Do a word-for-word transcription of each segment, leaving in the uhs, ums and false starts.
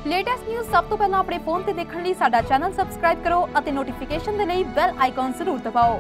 Latest news सब तो पहला अपने फोन ते देखने लिए साडा चैनल सबसक्राइब करो और नोटिफिकेशन दे लिए बेल आइकॉन जरूर दबाओ।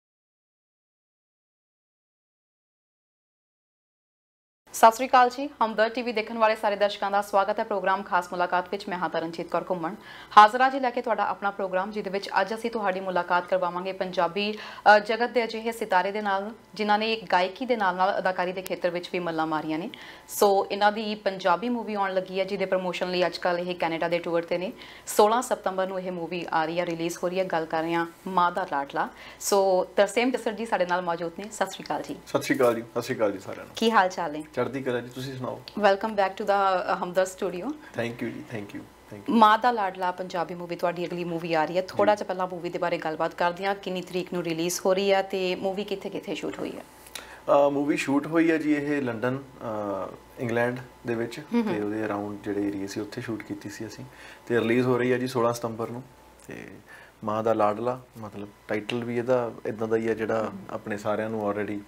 सत श्री अकाल जी, हमदर्द टीवी देखने वाले सारे दर्शकों का स्वागत है प्रोग्राम खास मुलाकात विच। मैं हाँ तरनजीत कौर घुम्मन हाज़र आज लैके तुहाडा अपना प्रोग्राम जिहदे विच अज असीं तुहाडी मुलाकात करवावांगे पंजाबी जगत के अजिहे सितारे दे नाल जिन्हां ने गायकी दे नाल नाल अदाकारी के खेत्र विच भी मल्लां मारियां ने। सो इन्हां दी पंजाबी मूवी आउण लगी है जिहदे प्रमोशन लई अजकल ये कैनेडा के टूर ते ने। सोलह सितंबर नूं यह मूवी आ रही है, रिलीज़ हो रही है। गल कर रहे हैं माँ दा लाडला। सो तरसेम जसर जी साडे नाल मौजूद ने। सत श्री अकाल जी। सत श्री अकाल जी। सत श्री अकाल जी सारिਆਂ ਨੂੰ। की हाल चाल है? चढ़ती कला जी, तुसीं सुनाओ। Welcome back to the Hamdard studio. Thank you जी, थैंक यू थैंक यू। माँ दा लाडला पंजाबी मूवी तुहाडी अगली मूवी आ रही है। थोड़ा जिहा पहला मूवी के बारे गलबात करते हैं, किन्नी तरीक नूं रिलीज़ हो रही है तो मूवी कित्थे कित्थे शूट हुई है? मूवी शूट हुई है जी ये लंडन इंग्लैंड ਦੇ ਵਿੱਚ ਤੇ ਉਹਦੇ ਅਰਾਊਂਡ ਜਿਹੜੇ ਏਰੀਆ ਸੀ ਉੱਥੇ ਸ਼ੂਟ ਕੀਤੀ ਸੀ ਅਸੀਂ ਤੇ ਰਿਲੀਜ਼ ਹੋ ਰਹੀ ਹੈ ਜੀ सोलह ਸਤੰਬਰ ਨੂੰ। ਤੇ ਮਾਂ ਦਾ ਲਾਡਲਾ ਮਤਲਬ ਟਾਈਟਲ ਵੀ ਇਹਦਾ ਇਦਾਂ ਦਾ ਹੀ ਹੈ ਜਿਹੜਾ ਆਪਣੇ ਸਾਰਿਆਂ ਨੂੰ ਆਲਰੇਡੀ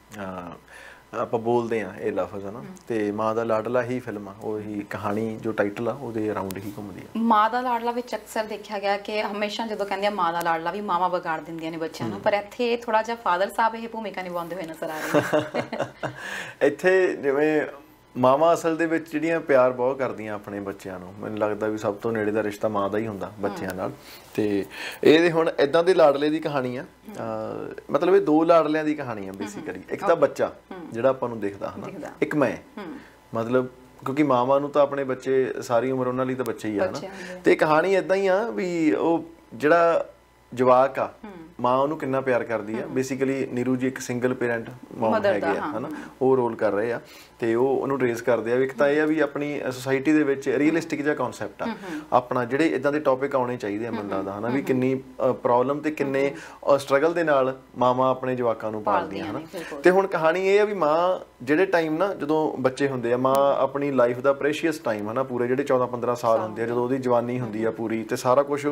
ਆਪਾਂ ਬੋਲਦੇ ਆ ਇਹ ਲਫ਼ਜ਼ ਹੈ ਨਾ। ਤੇ ਮਾਂ ਦਾ ਲਾਡਲਾ ਹੀ ਫਿਲਮ ਆ, ਉਹੀ ਕਹਾਣੀ ਜੋ ਟਾਈਟਲ ਆ ਉਹਦੇ ਅਰਾਊਂਡ ਹੀ ਘੁੰਮਦੀ ਆ। ਮਾਂ ਦਾ ਲਾਡਲਾ ਵਿੱਚ ਅਕਸਰ ਦੇਖਿਆ ਗਿਆ ਕਿ ਹਮੇਸ਼ਾ ਜਦੋਂ ਕਹਿੰਦੇ ਆ ਮਾਂ ਦਾ ਲਾਡਲਾ ਵੀ ਮਾਵਾਂ ਵਿਗਾੜ ਦਿੰਦੀਆਂ ਨੇ ਬੱਚਿਆਂ ਨੂੰ, ਪਰ ਇੱਥੇ ਥੋੜਾ ਜਿਹਾ ਫਾਦਰ ਸਾਹਿਬ ਇਹ ਭੂਮਿਕਾ ਨਿਭਾਉਂਦੇ ਹੋਏ ਨਜ਼ਰ ਆ ਰਹੇ ਨੇ। ਇੱਥੇ ਜਿਵੇਂ ਮਾਵਾਂ ਅਸਲ ਦੇ ਵਿੱਚ ਜਿਹੜੀਆਂ ਪਿਆਰ ਬਹੁਤ ਕਰਦੀਆਂ ਆਪਣੇ ਬੱਚਿਆਂ ਨੂੰ, ਮੈਨੂੰ ਲੱਗਦਾ ਵੀ ਸਭ ਤੋਂ ਨੇੜੇ ਦਾ ਰਿਸ਼ਤਾ ਮਾਂ ਦਾ ਹੀ ਹੁੰਦਾ ਬੱਚਿਆਂ ਨਾਲ। ਤੇ ਇਹਦੇ ਹੁਣ ਇਦਾਂ ਦੇ ਲਾਡਲੇ ਦੀ ਕਹਾਣੀ ਆ, ਮਤਲਬ ਇਹ ਦੋ ਲਾਡਲਿਆਂ ਦੀ ਕਹਾਣੀ ਆ ਬੇਸਿਕਲੀ। ਇੱਕ ਤਾਂ ਬੱਚਾ ਜਿਹੜਾ ਆਪਾਂ ਨੂੰ ਦਿਖਦਾ ਹਨਾ, ਇੱਕ ਮੈਂ ਮਤਲਬ ਕਿਉਂਕਿ ਮਾਵਾਂ ਨੂੰ ਤਾਂ ਆਪਣੇ ਬੱਚੇ ਸਾਰੀ ਉਮਰ ਉਹਨਾਂ ਲਈ ਤਾਂ ਬੱਚੇ ਹੀ ਆ ਹਨਾ। ਤੇ ਕਹਾਣੀ ਇਦਾਂ ਹੀ ਆ ਵੀ ਉਹ ਜਿਹੜਾ ਜਵਾਕ ਆ ਮਾਂ ਉਹਨੂੰ ਕਿੰਨਾ ਪਿਆਰ ਕਰਦੀ ਆ। ਬੇਸਿਕਲੀ ਨੀਰੂ ਜੀ ਇੱਕ ਸਿੰਗਲ ਪੇਰੈਂਟ ਮਮ ਹੈਗੇ ਆ ਹਨਾ, ਉਹ ਰੋਲ ਕਰ ਰਹੇ ਆ ਤੇ ਉਹ ਉਹਨੂੰ ਟ੍ਰੇਸ ਕਰਦੇ ਆ। ਇੱਕ ਤਾਂ ਇਹ ਆ ਵੀ ਆਪਣੀ ਸੋਸਾਇਟੀ ਦੇ ਵਿੱਚ ਰੀਅਲਿਸਟਿਕ ਜਿਹਾ ਕਨਸੈਪਟ ਆ ਆਪਣਾ, ਜਿਹੜੇ ਇਦਾਂ ਦੇ ਟੌਪਿਕ ਆਉਣੇ ਚਾਹੀਦੇ ਆ ਮੈਨੂੰ ਲੱਗਦਾ ਹਨਾ, ਵੀ ਕਿੰਨੀ ਪ੍ਰੋਬਲਮ ਤੇ ਕਿੰਨੇ ਸਟਰਗਲ ਦੇ ਨਾਲ ਮਾਵਾਂ ਆਪਣੇ ਜਵਾਕਾਂ ਨੂੰ ਪਾਲਦੀਆਂ ਹਨਾ। ਤੇ ਹੁਣ ਕਹਾਣੀ ਇਹ ਆ ਵੀ ਮਾਂ ਜਿਹੜੇ ਟਾਈਮ ਨਾ ਜਦੋਂ ਬੱਚੇ ਹੁੰਦੇ ਆ, ਮਾਂ ਆਪਣੀ ਲਾਈਫ ਦਾ ਪ੍ਰੈਸ਼ੀਅਸ ਟਾਈਮ ਹਨਾ, ਪੂਰੇ ਜਿਹੜੇ ਚੌਦਾਂ ਪੰਦਰਾਂ ਸਾਲ ਹੁੰਦੇ ਆ ਜਦੋਂ ਉਹਦੀ ਜਵਾਨੀ ਹੁੰਦੀ ਆ ਪੂਰੀ ਤੇ ਸਾਰਾ ਕੁਝ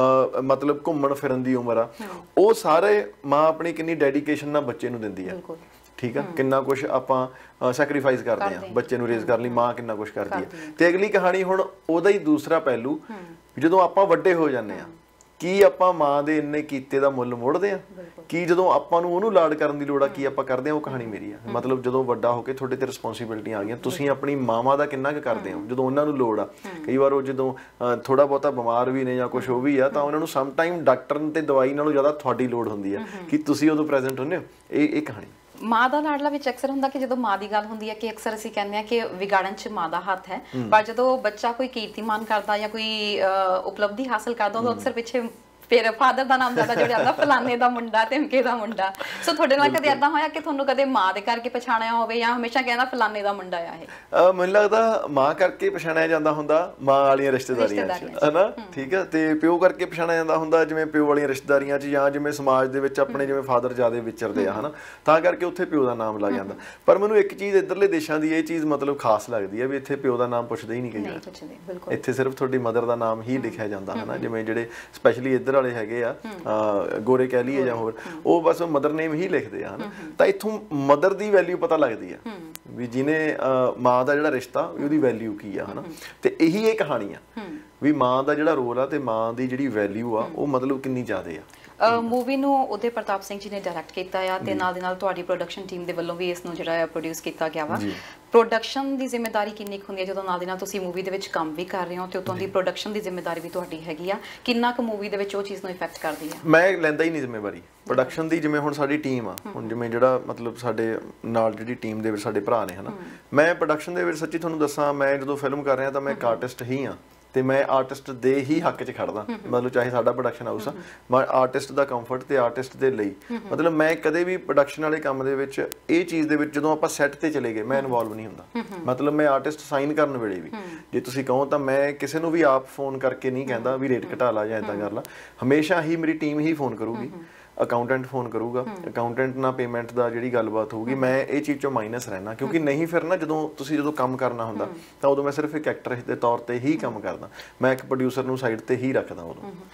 ਮਤਲਬ ਘੁੰਮਣ ਫਿਰਨ ਦੀ ਉਮਰ ਆ, ਉਹ ਸਾਰੇ ਮਾਂ ਆਪਣੀ ਕਿੰਨੀ ਡੈਡੀਕੇਸ਼ਨ ਨਾਲ ਬੱਚੇ ਨੂੰ ਦਿੰਦੀ ਆ। ਠੀਕ ਆ, ਕਿੰਨਾ ਕੁਛ ਆਪਾਂ ਸੈਕਰੀਫਾਈਸ ਕਰਦੇ ਆ ਬੱਚੇ ਨੂੰ ਰੇਜ਼ ਕਰਨ ਲਈ, ਮਾਂ ਕਿੰਨਾ ਕੁਛ ਕਰਦੀ ਆ। ਤੇ ਅਗਲੀ ਕਹਾਣੀ ਹੁਣ ਉਹਦਾ ਹੀ ਦੂਸਰਾ ਪਹਿਲੂ, ਜਦੋਂ ਆਪਾਂ ਵੱਡੇ ਹੋ ਜਾਂਦੇ ਆ ਕੀ ਆਪਾਂ ਮਾਂ ਦੇ ਇੰਨੇ ਕੀਤੇ ਦਾ ਮੁੱਲ ਮੋੜਦੇ ਆ, ਕੀ ਜਦੋਂ ਆਪਾਂ ਨੂੰ ਉਹਨੂੰ ਲਾਡ ਕਰਨ ਦੀ ਲੋੜ ਆ ਕੀ ਆਪਾਂ ਕਰਦੇ ਆ। ਉਹ ਕਹਾਣੀ ਮੇਰੀ ਆ। ਮਤਲਬ ਜਦੋਂ ਵੱਡਾ ਹੋ ਕੇ ਤੁਹਾਡੇ ਤੇ ਰਿਸਪੌਂਸਿਬਿਲਿਟੀਆਂ ਆ ਗਈਆਂ, ਤੁਸੀਂ ਆਪਣੀ ਮਾਵਾਂ ਦਾ ਕਿੰਨਾ ਕੁ ਕਰਦੇ ਹੋ ਜਦੋਂ ਉਹਨਾਂ ਨੂੰ ਲੋੜ ਆ। ਕਈ ਵਾਰ ਉਹ ਜਦੋਂ ਥੋੜਾ ਬਹੁਤਾ ਬਿਮਾਰ ਵੀ ਨੇ ਜਾਂ ਕੁਝ ਉਹ ਵੀ ਆ ਤਾਂ ਉਹਨਾਂ ਨੂੰ ਸਮ ਟਾਈਮ ਡਾਕਟਰ ਤੇ ਦਵਾਈ ਨਾਲੋਂ ਜ਼ਿਆਦਾ ਤੁਹਾਡੀ ਲੋੜ ਹੁੰਦੀ ਆ ਕਿ ਤੁਸੀਂ ਉਦੋਂ ਪ੍ਰੈਜ਼ੈਂਟ ਹੁੰਦੇ ਹੋ। ਇਹ ਇਹ ਕਹਾਣੀ ਮਾਂ ਦਾ ਲਾਡਲਾ ਵਿੱਚ ਅਕਸਰ ਹੁੰਦਾ ਕਿ ਜਦੋਂ ਮਾਂ ਦੀ ਗੱਲ ਹੁੰਦੀ ਹੈ ਕਿ ਅਕਸਰ ਅਸੀਂ ਕਹਿੰਦੇ ਆ ਕਿ ਵਿਗਾੜਨ 'ਚ ਮਾਂ ਦਾ ਹੱਥ ਹੈ, ਪਰ ਜਦੋਂ ਬੱਚਾ ਕੋਈ ਕੀਰਤੀਮਾਨ ਕਰਦਾ ਜਾਂ ਕੋਈ ਉਪਲਬਧੀ ਹਾਸਲ ਕਰਦਾ ਉਦੋਂ ਅਕਸਰ ਪਿੱਛੇ ਫਿਰ ਫਾਦਰ ਦਾ ਨਾਮ ਜ਼ਿਆਦਾ ਜੁੜਿਆ ਹੁੰਦਾ, ਫਲਾਣੇ ਦਾ ਮੁੰਡਾ ਧਮਕੇ ਦਾ ਮੁੰਡਾ। ਸੋ ਤੁਹਾਡੇ ਨਾਲ ਕਦੇ ਏਦਾਂ ਹੋਇਆ ਕਿ ਤੁਹਾਨੂੰ ਕਦੇ ਮਾਂ ਦੇ ਕਰਕੇ ਪਛਾਣਿਆ ਹੋਵੇ ਜਾਂ ਹਮੇਸ਼ਾ ਕਹਿੰਦਾ ਫਲਾਣੇ ਦਾ ਮੁੰਡਾ ਆ ਇਹ? ਮੈਨੂੰ ਲੱਗਦਾ ਮਾਂ ਕਰਕੇ ਪਛਾਣਿਆ ਜਾਂਦਾ ਹੁੰਦਾ ਮਾਂ ਵਾਲੀਆਂ ਰਿਸ਼ਤੇਦਾਰੀਆਂ 'ਚ ਹਨਾ, ਠੀਕ ਆ। ਤੇ ਪਿਓ ਕਰਕੇ ਪਛਾਣਿਆ ਜਾਂਦਾ ਹੁੰਦਾ ਜਿਵੇਂ ਪਿਓ ਵਾਲੀਆਂ ਰਿਸ਼ਤੇਦਾਰੀਆਂ 'ਚ, ਜਾਂ ਜਿਵੇਂ ਸਮਾਜ ਦੇ ਵਿੱਚ ਆਪਣੇ ਜਿਵੇਂ ਫਾਦਰ ਜ਼ਿਆਦਾ ਵਿਚਰਦੇ ਆ ਹਨਾ, ਤਾਂ ਕਰਕੇ ਉੱਥੇ ਪਿਓ ਦਾ ਨਾਮ ਲੱਗ ਜਾਂਦਾ। ਪਰ ਮੈਨੂੰ ਇੱਕ ਚੀਜ਼ ਇੱਧਰਲੇ ਦੇਸ਼ਾਂ ਦੀ ਇਹ ਚੀਜ਼ ਮਤਲਬ ਖਾਸ ਲੱਗਦੀ ਹੈ ਵੀ ਇੱਥੇ ਪਿਓ ਦਾ ਨਾਮ ਪੁੱਛਦੇ ਹੀ ਨਹੀਂ ਕਈ ਵਾਰ, ਇੱਥੇ ਸਿਰਫ ਤੁਹਾਡੀ ਮਦਰ ਦਾ ਨਾਮ ਹੀ ਲਿਖਿਆ ਜਾਂਦਾ ਹਨਾ। ਜਿਵੇਂ ਜਿਹੜੇ ਸਪੈਸ਼ਲੀ ਇੱਧਰ ਵਾਲੇ ਹੈਗੇ ਆ ਗੋਰੇ ਕਹਿ ਲਈਏ ਜਾਂ ਹੋਰ, ਉਹ ਬਸ ਮਦਰ ਨੇਮ ਹੀ ਲਿਖਦੇ ਆ ਹਨਾ। ਤਾਂ ਇੱਥੋਂ ਮਦਰ ਦੀ ਵੈਲਿਊ ਪਤਾ ਲੱਗਦੀ ਆ ਵੀ ਜਿਹਨੇ ਮਾਂ ਦਾ ਜਿਹੜਾ ਰਿਸ਼ਤਾ ਉਹਦੀ ਵੈਲਿਊ ਕੀ ਆ ਹਨਾ। ਤੇ ਇਹੀ ਇਹ ਕਹਾਣੀ ਆ ਵੀ ਮਾਂ ਦਾ ਜਿਹੜਾ ਰੋਲ ਆ ਤੇ ਮਾਂ ਦੀ ਜਿਹੜੀ ਵੈਲਿਊ ਆ ਉਹ ਮਤਲਬ ਕਿੰਨੀ ਜ਼ਿਆਦਾ ਆ। मूवी ਨੂੰ ਉਦੇ ਪ੍ਰਤਾਪ ਸਿੰਘ ਜੀ ਨੇ ਡਾਇਰੈਕਟ ਕੀਤਾ ਆ ਤੇ ਨਾਲ ਦੇ ਨਾਲ ਤੁਹਾਡੀ ਪ੍ਰੋਡਕਸ਼ਨ ਟੀਮ ਦੇ ਵੱਲੋਂ ਵੀ ਇਸ ਨੂੰ ਜਿਹੜਾ ਪ੍ਰੋਡਿਊਸ ਕੀਤਾ ਗਿਆ ਵਾ। ਪ੍ਰੋਡਕਸ਼ਨ ਦੀ ਜ਼ਿੰਮੇਵਾਰੀ ਕਿੰਨੀ ਹੁੰਦੀ ਹੈ ਜਦੋਂ ਨਾਲ ਦੇ ਨਾਲ ਤੁਸੀਂ ਮੂਵੀ ਦੇ ਵਿੱਚ ਕੰਮ ਵੀ ਕਰ ਰਹੇ ਹੋ ਤੇ ਉਤੋਂ ਦੀ ਪ੍ਰੋਡਕਸ਼ਨ ਦੀ ਜ਼ਿੰਮੇਵਾਰੀ ਵੀ ਤੁਹਾਡੀ ਹੈਗੀ ਆ, ਕਿੰਨਾ ਕੁ ਮੂਵੀ ਦੇ ਵਿੱਚ ਉਹ ਚੀਜ਼ ਨੂੰ ਇਫੈਕਟ ਕਰਦੀ ਆ? ਮੈਂ ਲੈਂਦਾ ਹੀ ਨਹੀਂ ਜ਼ਿੰਮੇਵਾਰੀ ਪ੍ਰੋਡਕਸ਼ਨ ਦੀ। ਜਿਵੇਂ ਹੁਣ ਸਾਡੀ ਟੀਮ ਆ, ਹੁਣ ਜਿਵੇਂ ਜਿਹੜਾ ਮਤਲਬ ਸਾਡੇ ਨਾਲ ਜਿਹੜੀ ਟੀਮ ਦੇ ਵਿੱਚ ਸਾਡੇ ਭਰਾ ਨੇ ਹਨਾ, ਮੈਂ ਪ੍ਰੋਡਕਸ਼ਨ ਦੇ ਵਿੱਚ ਸੱਚੀ ਤੁਹਾਨੂੰ ਦੱਸਾਂ, ਮੈਂ ਜਦੋਂ ਫਿਲਮ ਕਰ ਰਿਹਾ ਤਾਂ ਮੈਂ ਇੱਕ ਆਰਟਿਸਟ ਹੀ ਆ ਤੇ ਮੈਂ ਆਰਟਿਸਟ ਦੇ ਹੀ ਹੱਕ 'ਚ ਖੜਦਾ। ਮਤਲਬ ਚਾਹੇ ਸਾਡਾ ਪ੍ਰੋਡਕਸ਼ਨ ਹਾਊਸ ਆ, ਮੈਂ ਆਰਟਿਸਟ ਦਾ ਕੰਫਰਟ ਤੇ ਆਰਟਿਸਟ ਦੇ ਲਈ ਮਤਲਬ ਮੈਂ ਕਦੇ ਵੀ ਪ੍ਰੋਡਕਸ਼ਨ ਵਾਲੇ ਕੰਮ ਦੇ ਵਿੱਚ ਇਹ ਚੀਜ਼ ਦੇ ਵਿੱਚ ਜਦੋਂ ਆਪਾਂ ਸੈੱਟ ਤੇ ਚਲੇ ਗਏ ਮੈਂ ਇਨਵੋਲਵ ਨਹੀਂ ਹੁੰਦਾ। ਮਤਲਬ ਮੈਂ ਆਰਟਿਸਟ ਸਾਈਨ ਕਰਨ ਵੇਲੇ ਵੀ ਜੇ ਤੁਸੀਂ ਕਹੋ ਤਾਂ ਮੈਂ ਕਿਸੇ ਨੂੰ ਵੀ ਆਪ ਫੋਨ ਕਰਕੇ ਨਹੀਂ ਕਹਿੰਦਾ ਵੀ ਰੇਟ ਘਟਾ ਲਾ ਜਾਂ ਇਦਾਂ ਕਰ ਲਾ, ਹਮੇਸ਼ਾ ਹੀ ਮੇਰੀ ਟੀਮ ਹੀ ਫੋਨ ਕਰੂਗੀ, ਅਕਾਊਂਟੈਂਟ ਫੋਨ ਕਰੂਗਾ, ਅਕਾਊਂਟੈਂਟ ਨਾਲ ਪੇਮੈਂਟ ਦਾ ਜਿਹੜੀ ਗੱਲਬਾਤ ਹੋਊਗੀ ਮੈਂ ਇਹ ਚੀਜ਼ ਚੋਂ ਮਾਈਨਸ ਰਹਿਣਾ, ਕਿਉਂਕਿ ਨਹੀਂ ਫਿਰ ਨਾ ਜਦੋਂ ਤੁਸੀਂ ਜਦੋਂ ਕੰਮ ਕਰਨਾ ਹੁੰਦਾ ਤਾਂ ਉਦੋਂ ਮੈਂ ਸਿਰਫ ਇੱਕ ਐਕਟਰ ਦੇ ਤੌਰ ਤੇ ਹੀ ਕੰਮ ਕਰਦਾ, ਮੈਂ ਇੱਕ ਪ੍ਰੋਡਿਊਸਰ ਨੂੰ ਸਾਈਡ ਤੇ ਹੀ ਰੱਖਦਾ ਉਦੋਂ।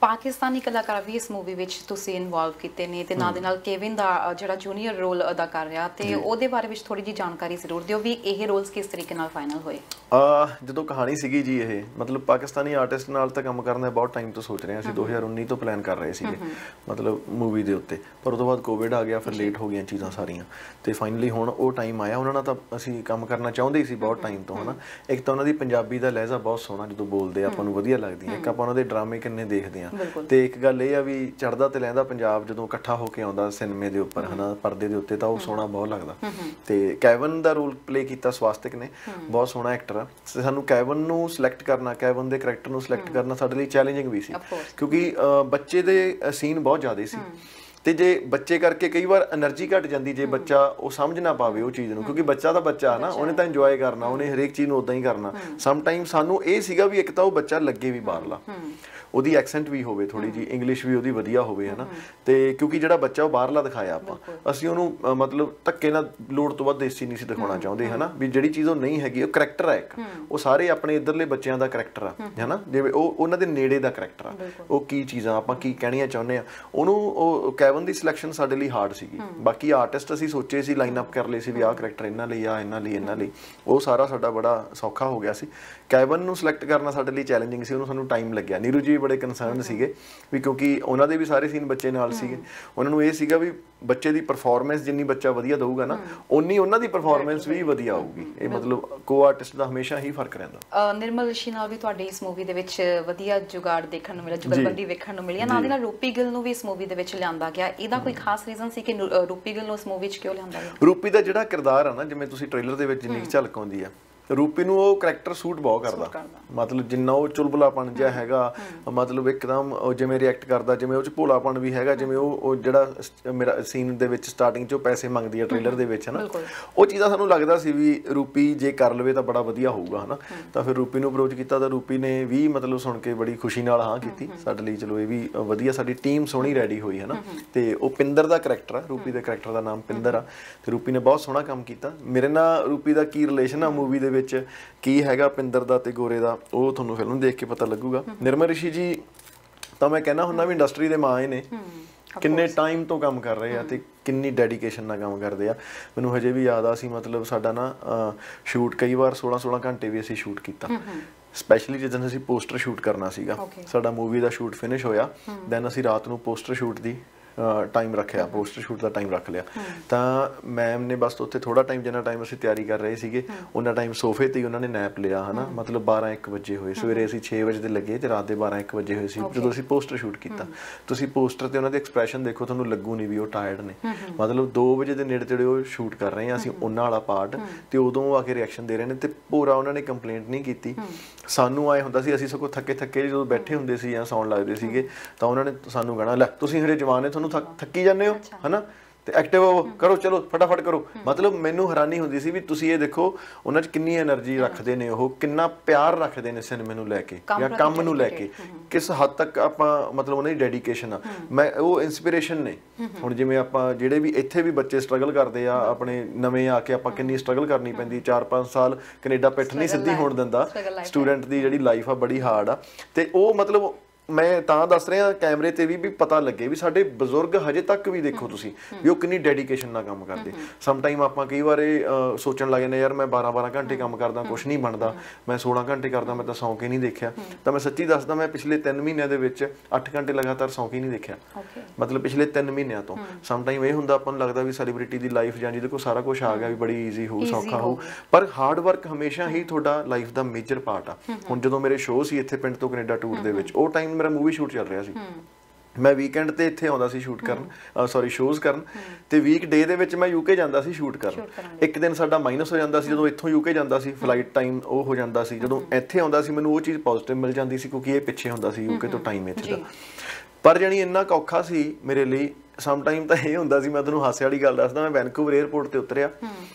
ਪਾਕਿਸਤਾਨੀ ਕਲਾਕਾਰ ਵੀ ਇਸ ਮੂਵੀ ਵਿੱਚ ਤੁਸੀਂ ਇਨਵੋਲਵ ਕੀਤੇ ਨੇ ਤੇ ਨਾਲ ਦੇ ਨਾਲ ਕੇਵਿਨ ਦਾ ਜਿਹੜਾ ਜੂਨੀਅਰ ਰੋਲ ਅਦਾ ਕਰ ਰਿਹਾ ਤੇ ਉਹਦੇ ਬਾਰੇ ਵਿੱਚ ਥੋੜੀ ਜਿਹੀ ਜਾਣਕਾਰੀ ਜ਼ਰੂਰ ਦਿਓ ਵੀ ਇਹ ਰੋਲਸ ਕਿਸ ਤਰੀਕੇ ਨਾਲ ਫਾਈਨਲ ਹੋਏ। ਆ ਜਦੋਂ ਕਹਾਣੀ ਸੀਗੀ ਜੀ ਇਹ ਮਤਲਬ ਪਾਕਿਸਤਾਨੀ ਆਰਟਿਸਟ ਨਾਲ ਤਾਂ ਕੰਮ ਕਰਨ ਦਾ ਬਹੁਤ ਟਾਈਮ ਤੋਂ ਸੋਚ ਰਹੇ ਹਾਂ ਅਸੀਂ ਦੋ ਹਜ਼ਾਰ ਉੱਨੀ ਤੋਂ ਪਲਾਨ ਕਰ ਰਹੇ ਸੀਗੇ ਮਤਲਬ ਮੂਵੀ ਦੇ ਉੱਤੇ ਪਰ ਉਹ ਤੋਂ ਬਾਅਦ ਕੋਵਿਡ ਆ ਗਿਆ ਫਿਰ ਲੇਟ ਹੋ ਗਈਆਂ ਚੀਜ਼ਾਂ ਸਾਰੀਆਂ ਤੇ ਫਾਈਨਲੀ ਹੁਣ ਉਹ ਟਾਈਮ ਆਇਆ ਉਹਨਾਂ ਨਾਲ ਤਾਂ ਅਸੀਂ ਕੰਮ ਕਰਨਾ ਚਾਹੁੰਦੇ ਹੀ ਸੀ ਬਹੁਤ ਟਾਈਮ ਤੋਂ ਹਨਾ। ਇੱਕ ਤਾਂ ਉਹਨਾਂ ਦੀ ਪੰਜਾਬੀ ਦਾ ਲਹਿਜ਼ਾ ਬਹੁਤ ਸੋਹਣਾ ਜਦੋਂ ਬੋਲਦੇ ਆਪਾਂ ਨੂੰ ਵਧੀਆ ਲੱਗਦੀ ਹੈ। ਇੱਕ ਆਪਾਂ ਉਹਨਾਂ ਦੇ ਡਰਾਮੇ ਕਿੰਨੇ ਦੇਖਦੇ ਹਾਂ ਤੇ ਇੱਕ ਗੱਲ ਇਹ ਆ ਵੀ ਚੜ੍ਹਦਾ ਤੇ ਲਹਿੰਦਾ ਪੰਜਾਬ ਜਦੋਂ ਇਕੱਠਾ ਹੋ ਕੇ ਆਉਂਦਾ ਸਿਨੇਮੇ ਦੇ ਉੱਪਰ ਹਨਾ ਪਰਦੇ ਦੇ ਉੱਤੇ ਤਾਂ ਉਹ ਸੋਹਣਾ ਬਹੁਤ ਲੱਗਦਾ। ਤੇ ਕੈਵਨ ਦਾ ਰੋਲ ਪਲੇ ਕੀਤਾ ਸਵਾਸਤਿਕ ਨੇ ਬਹੁਤ ਸੋਹਣਾ ਐਕਟਰ ਆ। ਸਾਨੂੰ ਕੈਵਨ ਨੂੰ ਸਿਲੈਕਟ ਕਰਨਾ ਕੈਵਨ ਦੇ ਕਰੈਕਟਰ ਨੂੰ ਸਿਲੈਕਟ ਕਰਨਾ ਸਾਡੇ ਲਈ ਚੈਲੰਜਿੰਗ ਵੀ ਸੀ ਕਿਉਂਕਿ ਬੱਚੇ ਦੇ ਸੀਨ ਬਹੁਤ ਜ਼ਿਆਦਾ ਸੀ ਤੇ ਜੇ ਬੱਚੇ ਕਰਕੇ ਕਈ ਵਾਰ એનર્ਜੀ ਘਟ ਜਾਂਦੀ ਜੇ ਬੱਚਾ ਉਹ ਸਮਝ ਨਾ ਪਾਵੇ ਉਹ ਚੀਜ਼ ਨੂੰ ਕਿਉਂਕਿ ਬੱਚਾ ਤਾਂ ਬੱਚਾ ਨਾ ਉਹਨੇ ਤਾਂ ਇੰਜੋਏ ਕਰਨਾ ਉਹਨੇ ਹਰੇਕ ਚੀਜ਼ ਨੂੰ ਉਦਾਂ ਹੀ ਕਰਨਾ। ਸਮ ਟਾਈਮ ਸਾਨੂੰ ਇਹ ਸੀਗਾ ਵੀ ਇੱਕ ਤਾਂ ਉਹ ਬੱਚਾ ਲੱਗੇ ਵੀ ਬਾਹਰਲਾ ਉਹਦੀ ਐਕਸੈਂਟ ਵੀ ਹੋਵੇ ਥੋੜੀ ਜੀ ਇੰਗਲਿਸ਼ ਵੀ ਉਹਦੀ ਵਧੀਆ ਹੋਵੇ ਹਨਾ ਤੇ ਕਿਉਂਕਿ ਜਿਹੜਾ ਬੱਚਾ ਉਹ ਬਾਹਰਲਾ ਦਿਖਾਇਆ ਆਪਾਂ ਅਸੀਂ ਉਹਨੂੰ ਮਤਲਬ ਧੱਕੇ ਨਾਲ ਲੋੜ ਤੋਂ ਵੱਧ ਦੇਸੀ ਨਹੀਂ ਸੀ ਦਿਖਾਉਣਾ ਚਾਹੁੰਦੇ ਹਨਾ ਵੀ ਜਿਹੜੀ ਚੀਜ਼ ਉਹ ਨਹੀਂ ਹੈਗੀ ਉਹ ਕਰੈਕਟਰ ਹੈ ਇੱਕ ਉਹ ਸਾਰੇ ਆਪਣੇ ਇੱਧਰਲੇ ਬੱਚਿਆਂ ਦਾ ਕਰੈਕਟਰ ਆ ਹਨਾ ਜਿਵੇਂ ਉਹ ਉਹਨਾਂ ਦੇ ਨੇੜੇ ਦਾ ਕਰੈਕਟਰ ਆ ਉਹ ਕੀ ਚੀਜ਼ਾਂ ਆਪਾਂ ਕੀ ਕਹਿਣੀਆਂ ਚਾਹੁੰਦੇ ਆ ਉਹਨੂੰ ਉਹ ਕੈਵਨ ਦੀ ਸਿਲੈਕਸ਼ਨ ਸਾਡੇ ਲਈ ਹਾਰਡ ਸੀਗੀ। ਬਾਕੀ ਆਰਟਿਸਟ ਅਸੀਂ ਸੋਚੇ ਸੀ ਲਾਈਨ ਅਪ ਕਰ ਲਏ ਸੀ ਵੀ ਆਹ ਕਰੈਕਟਰ ਇਹਨਾਂ ਲਈ ਆ ਇਹਨਾਂ ਲਈ ਇਹਨਾਂ ਲਈ ਉਹ ਸਾਰਾ ਸਾਡਾ ਬੜਾ ਸੌਖਾ ਹੋ ਗਿਆ ਸੀ। ਕੈਵਨ ਨੂੰ ਸਿਲੈਕਟ ਕਰਨਾ ਸਾਡੇ ਲਈ ਚੈਲੰਜਿੰਗ ਸੀ ਉਹਨੂੰ ਸਾਨੂੰ ਟਾਈਮ ਲੱਗਿਆ। ਨੀਰੂ ਜੀ ਬੜੇ ਕੰਸਰਨ ਸੀਗੇ ਵੀ ਕਿਉਂਕਿ ਉਹਨਾਂ ਦੇ ਵੀ ਸਾਰੇ ਸੀਨ ਬੱਚੇ ਨਾਲ ਸੀਗੇ ਉਹਨਾਂ ਨੂੰ ਇਹ ਸੀਗਾ ਵੀ ਬੱਚੇ ਦੀ ਪਰਫਾਰਮੈਂਸ ਜਿੰਨੀ ਬੱਚਾ ਵਧੀਆ ਦਊਗਾ ਨਾ ਉਨੀ ਉਹਨਾਂ ਦੀ ਪਰਫਾਰਮੈਂਸ ਵੀ ਵਧੀਆ ਆਊਗੀ। ਇਹ ਮਤਲਬ ਕੋ ਆਰਟਿਸਟ ਦਾ ਹਮੇਸ਼ਾ ਹੀ ਫਰਕ ਰਹਿੰਦਾ। ਨਿਰਮਲ ਰਿਸ਼ੀ ਨਾਲ ਵੀ ਤੁਹਾਡੀ ਇਸ ਮੂਵੀ ਦੇ ਵਿੱਚ ਵਧੀਆ ਜੁਗਾੜ ਦੇਖਣ ਨੂੰ ਮਿਲਿਆ ਜੁਗਲਬੰਦੀ ਵੇਖਣ ਨੂੰ ਮਿਲੀ ਨਾਲ ਦੀ ਨਾਲ ਰੂਪੀ ਗਿੱਲ ਨੂੰ ਵੀ ਇਸ ਮੂਵੀ ਦੇ ਵਿੱਚ ਲਿਆਂਦਾ ਗਿਆ। ਇਹਦਾ ਕੋਈ ਖਾਸ ਰੀਜ਼ਨ ਸੀ ਕਿ ਰੂਪੀ ਗਿੱਲ ਨੂੰ ਇਸ ਮੂਵੀ 'ਚ ਕਿਉਂ ਲਿਆਂਦਾ ਗਿਆ? ਰੂਪੀ ਦਾ ਜਿਹੜਾ ਕਿਰਦਾਰ ਆ ਨਾ ਜਿਵੇਂ ਤੁਸੀਂ ਟ੍ਰੇਲਰ ਦੇ ਵਿੱਚ ਜਿੰਨੀ ਝਲਕ ਆਉਂਦੀ ਆ ਰੂਪੀ ਨੂੰ ਉਹ ਕਰੈਕਟਰ ਸੂਟ ਬਹੁਤ ਕਰਦਾ ਮਤਲਬ ਜਿੰਨਾ ਉਹ ਚੁਲਬੁਲਾਪਣ ਜਿਹਾ ਹੈਗਾ ਮਤਲਬ ਇੱਕਦਮ ਜਿਵੇਂ ਰਿਐਕਟ ਕਰਦਾ ਜਿਵੇਂ ਉਹ ਚ ਭੋਲਾਪਣ ਵੀ ਹੈਗਾ ਜਿਵੇਂ ਉਹ ਜਿਹੜਾ ਮੇਰਾ ਸੀਨ ਦੇ ਵਿੱਚ ਸਟਾਰਟਿੰਗ 'ਚ ਉਹ ਪੈਸੇ ਮੰਗਦੀ ਆ ਟ੍ਰੇਲਰ ਦੇ ਵਿੱਚ ਹਨਾ ਉਹ ਚੀਜ਼ਾਂ ਸਾਨੂੰ ਲੱਗਦਾ ਸੀ ਵੀ ਰੂਪੀ ਜੇ ਕਰ ਲਵੇ ਤਾਂ ਬੜਾ ਵਧੀਆ ਹੋਊਗਾ ਹਨਾ। ਤਾਂ ਫਿਰ ਰੂਪੀ ਨੂੰ ਅਪਰੋਚ ਕੀਤਾ ਤਾਂ ਰੂਪੀ ਨੇ ਵੀ ਮਤਲਬ ਸੁਣ ਕੇ ਬੜੀ ਖੁਸ਼ੀ ਨਾਲ ਹਾਂ ਕੀਤੀ ਸਾਡੇ ਲਈ ਚਲੋ ਇਹ ਵੀ ਵਧੀਆ ਸਾਡੀ ਟੀਮ ਸੋਹਣੀ ਰੈਡੀ ਹੋਈ ਹਨਾ। ਤੇ ਉਹ ਪਿੰਦਰ ਦਾ ਕਰੈਕਟਰ ਆ ਰੂਪੀ ਦੇ ਕਰੈਕਟਰ ਦਾ ਨਾਮ ਪਿੰਦਰ ਆ ਤੇ ਰੂਪੀ ਨੇ ਬਹੁਤ ਸੋਹਣਾ ਕੰਮ ਕੀਤਾ। ਮੇਰੇ ਨਾਲ ਰੂਪੀ ਦਾ ਕੀ ਰਿਲੇਸ਼ਨ ਆ ਮੂਵੀ ਦੇ ਵਿੱਚ ਕੀ ਹੈਗਾ ਪਿੰਦਰ ਦਾ ਤੇ ਗੋਰੇ ਦਾ ਉਹ ਤੁਹਾਨੂੰ ਫਿਲਮ ਦੇਖ ਕੇ ਪਤਾ ਲੱਗੂਗਾ। ਨਿਰਮਲ ਰਿਸ਼ੀ ਜੀ ਤਾਂ ਮੈਂ ਕਹਿੰਦਾ ਹੁੰਦਾ ਵੀ ਇੰਡਸਟਰੀ ਦੇ ਮਾਂ ਨੇ ਕਿੰਨੇ ਟਾਈਮ ਤੋਂ ਕੰਮ ਕਰ ਰਹੇ ਆ ਤੇ ਕਿੰਨੀ ਡੈਡੀਕੇਸ਼ਨ ਨਾਲ ਕੰਮ ਕਰਦੇ ਆ। ਮੈਨੂੰ ਹਜੇ ਵੀ ਯਾਦ ਆ ਸੀ ਮਤਲਬ ਸਾਡਾ ਨਾ ਸ਼ੂਟ ਕਈ ਵਾਰ ਸੋਲਾਂ ਸੋਲਾਂ ਘੰਟੇ ਵੀ ਅਸੀਂ ਸ਼ੂਟ ਕੀਤਾ ਸਪੈਸ਼ਲੀ ਜਦੋਂ ਅਸੀਂ ਪੋਸਟਰ ਸ਼ੂਟ ਕਰਨਾ ਸੀਗਾ ਸਾਡਾ ਮੂਵੀ ਦਾ ਸ਼ੂਟ ਫਿਨਿਸ਼ ਹੋਇਆ ਦੈਨ ਅਸੀਂ ਰਾਤ ਨੂੰ ਪੋਸਟਰ ਸ਼ੂਟ ਦੀ ਟਾਈਮ ਰੱਖਿਆ ਪੋਸਟਰ ਸ਼ੂਟ ਦਾ ਟਾਈਮ ਰੱਖ ਲਿਆ ਤਾਂ ਮੈਮ ਨੇ ਬਸ ਉੱਥੇ ਥੋੜਾ ਟਾਈਮ ਜਿੰਨਾ ਟਾਈਮ ਅਸੀਂ ਤਿਆਰੀ ਕਰ ਰਹੇ ਸੀਗੇ ਉਹਨਾਂ ਟਾਈਮ ਸੋਫੇ ਤੇ ਹੀ ਉਹਨਾਂ ਨੇ ਨੈਪ ਲਿਆ ਹਨਾ ਮਤਲਬ ਬਾਰਾਂ ਇੱਕ ਵਜੇ ਹੋਏ ਸਵੇਰੇ ਅਸੀਂ ਛੇ ਵਜੇ ਤੇ ਲੱਗੇ ਤੇ ਰਾਤ ਦੇ ਬਾਰਾਂ ਇੱਕ ਵਜੇ ਹੋਏ ਸੀ ਜਦੋਂ ਅਸੀਂ ਪੋਸਟਰ ਸ਼ੂਟ ਕੀਤਾ। ਤੁਸੀਂ ਪੋਸਟਰ ਤੇ ਉਹਨਾਂ ਦੇ ਐਕਸਪ੍ਰੈਸ਼ਨ ਦੇਖੋ ਤੁਹਾਨੂੰ ਲੱਗੂ ਨਹੀਂ ਵੀ ਉਹ ਟਾਇਰਡ ਨੇ ਮਤਲਬ ਦੋ ਵਜੇ ਦੇ ਨੇੜੇ ਤੇੜੇ ਉਹ ਸ਼ੂਟ ਕਰ ਰਹੇ ਹਾਂ ਅਸੀਂ ਉਹਨਾਂ ਵਾਲਾ ਪਾਰਟ ਤੇ ਉਦੋਂ ਆ ਕੇ ਰਿਐਕਸ਼ਨ ਦੇ ਰਹੇ ਨੇ ਤੇ ਪੂਰਾ ਉਹਨਾਂ ਨੇ ਕੰਪਲੇਂਟ ਨਹੀਂ ਕੀਤੀ। ਸਾਨੂੰ ਆਏ ਹੁੰਦਾ ਸੀ ਅਸੀਂ ਸਗੋਂ ਥੱਕੇ ਥੱਕੇ ਜਦੋਂ ਬੈਠੇ ਹੁੰਦੇ ਸੀ ਜਾਂ ਸੌਣ ਲੱਗਦੇ ਸੀਗੇ ਤਾਂ ਉਹਨਾਂ ਨੇ ਸਾਨੂੰ ਕਹਿਣਾ ਲੈ ਤੁਸੀਂ ਹਰੇ ਜਵਾਨ ਨੇ ਤੁਹਾਨੂੰ ਥੱਕੀ ਜਾਂਦੇ ਹੋ ਹਨਾ ਤੇ ਐਕਟਿਵ ਹੋ ਕਰੋ ਚਲੋ ਫਟਾਫਟ ਕਰੋ। ਮਤਲਬ ਮੈਨੂੰ ਹੈਰਾਨੀ ਹੁੰਦੀ ਸੀ ਵੀ ਤੁਸੀਂ ਇਹ ਦੇਖੋ ਉਹਨਾਂ 'ਚ ਕਿੰਨੀ ਐਨਰਜੀ ਰੱਖਦੇ ਨੇ ਉਹ ਕਿੰਨਾ ਪਿਆਰ ਰੱਖਦੇ ਨੇ ਸਿਨੇਮੇ ਨੂੰ ਲੈ ਕੇ ਜਾਂ ਕੰਮ ਨੂੰ ਲੈ ਕੇ ਕਿਸ ਹੱਦ ਤੱਕ ਆਪਾਂ ਮਤਲਬ ਉਹਨਾਂ ਦੀ ਡੈਡੀਕੇਸ਼ਨ ਆ ਮੈਂ ਉਹ ਇੰਸਪੀਰੇਸ਼ਨ ਨੇ। ਹੁਣ ਜਿਵੇਂ ਆਪਾਂ ਜਿਹੜੇ ਵੀ ਇੱਥੇ ਵੀ ਬੱਚੇ ਸਟਰਗਲ ਕਰਦੇ ਆ ਆਪਣੇ ਨਵੇਂ ਆ ਕੇ ਆਪਾਂ ਕਿੰਨੀ ਸਟਰਗਲ ਕਰਨੀ ਪੈਂਦੀ ਚਾਰ ਪੰਜ ਸਾਲ ਕੈਨੇਡਾ ਪਿੱਠ ਨਹੀਂ ਸਿੱਧੀ ਹੋਣ ਦਿੰਦਾ ਸਟੂਡੈਂਟ ਦੀ ਜਿਹੜੀ ਲਾਈਫ ਆ ਬੜੀ ਹਾਰਡ ਆ ਤੇ ਉਹ ਮਤਲਬ ਮੈਂ ਤਾਂ ਦੱਸ ਰਿਹਾ ਕੈਮਰੇ ਤੇ ਵੀ ਵੀ ਪਤਾ ਲੱਗੇ ਵੀ ਸਾਡੇ ਬਜ਼ੁਰਗ ਹਜੇ ਤੱਕ ਵੀ ਦੇਖੋ ਤੁਸੀਂ ਵੀ ਉਹ ਕਿੰਨੀ ਡੈਡੀਕੇਸ਼ਨ ਨਾਲ ਕੰਮ ਕਰਦੇ। ਸਮ ਟਾਈਮ ਆਪਾਂ ਕਈ ਵਾਰ ਇਹ ਸੋਚਣ ਲੱਗ ਜਾਂਦੇ ਯਾਰ ਮੈਂ ਬਾਰਾਂ ਬਾਰਾਂ ਘੰਟੇ ਕੰਮ ਕਰਦਾ ਕੁਛ ਨਹੀਂ ਬਣਦਾ ਮੈਂ ਸੋਲਾਂ ਘੰਟੇ ਕਰਦਾ ਮੈਂ ਤਾਂ ਸੌਂ ਕੇ ਨਹੀਂ ਦੇਖਿਆ ਤਾਂ ਮੈਂ ਸੱਚੀ ਦੱਸਦਾ ਮੈਂ ਪਿਛਲੇ ਤਿੰਨ ਮਹੀਨਿਆਂ ਦੇ ਵਿੱਚ ਅੱਠ ਘੰਟੇ ਲਗਾਤਾਰ ਸੌਂ ਕੇ ਨਹੀਂ ਦੇਖਿਆ ਮਤਲਬ ਪਿਛਲੇ ਤਿੰਨ ਮਹੀਨਿਆਂ ਤੋਂ। ਸਮ ਟਾਈਮ ਇਹ ਹੁੰਦਾ ਆਪਾਂ ਨੂੰ ਲੱਗਦਾ ਵੀ ਸੈਲੀਬ੍ਰਿਟੀ ਦੀ ਲਾਈਫ ਜਾਂ ਜਿਹਦੇ ਕੋਲ ਸਾਰਾ ਕੁਝ ਆ ਗਿਆ ਵੀ ਬੜੀ ਈਜ਼ੀ ਹੋਊ ਸੌਖਾ ਹੋਊ ਪਰ ਹਾਰਡ ਵਰਕ ਹਮੇਸ਼ਾ ਹੀ ਤੁਹਾਡਾ ਲਾਈਫ ਦਾ ਮੇਜਰ ਪਾਰਟ ਆ। ਹੁਣ ਜਦੋਂ ਮੇਰੇ ਸ਼ੋਅ ਸੀ ਇੱਥੇ ਪਿੰਡ ਤੋਂ ਕੈਨੇਡਾ ਟੂਰ ਦੇ ਵਿੱਚ ਉਹ ਟਾਈਮ ਮੇਰਾ ਮੂਵੀ ਸ਼ੂਟ ਚੱਲ ਰਿਹਾ ਸੀ ਮੈਂ ਵੀਕਐਂਡ ਤੇ ਇੱਥੇ ਆਉਂਦਾ ਸੀ ਸ਼ੂਟ ਕਰਨ ਸੌਰੀ ਸ਼ੋਜ਼ ਕਰਨ ਤੇ ਵੀਕ ਡੇ ਦੇ ਵਿੱਚ ਮੈਂ ਯੂਕੇ ਜਾਂਦਾ ਸੀ ਸ਼ੂਟ ਕਰਨ। ਇੱਕ ਦਿਨ ਸਾਡਾ ਮਾਈਨਸ ਹੋ ਜਾਂਦਾ ਸੀ ਜਦੋਂ ਇੱਥੋਂ ਯੂਕੇ ਜਾਂਦਾ ਸੀ ਫਲਾਈਟ ਟਾਈਮ ਉਹ ਹੋ ਜਾਂਦਾ ਸੀ ਜਦੋਂ ਇੱਥੇ ਆਉਂਦਾ ਸੀ ਮੈਨੂੰ ਉਹ ਚੀਜ਼ ਪੋਜ਼ਿਟਿਵ ਮਿਲ ਜਾਂਦੀ ਸੀ ਕਿਉਂਕਿ ਇਹ ਪਿੱਛੇ ਹੁੰਦਾ ਸੀ ਯੂਕੇ ਤੋਂ ਟਾਈਮ ਇੱਥੇ ਦਾ। ਪਰ ਜਾਣੀ ਇੰਨਾ ਔਖਾ ਸੀ ਮੇਰੇ ਲਈ ਸਮ ਟਾਈਮ ਤਾਂ ਇਹ ਹੁੰਦਾ ਸੀ ਮੈਂ ਤੁਹਾਨੂੰ ਹਾਸੇ ਵਾਲੀ ਗੱਲ ਦੱਸਦਾ ਮੈਂ ਵੈਨਕੂਵਰ 에ਅਰਪੋਰਟ ਤੇ ਉਤਰਿਆ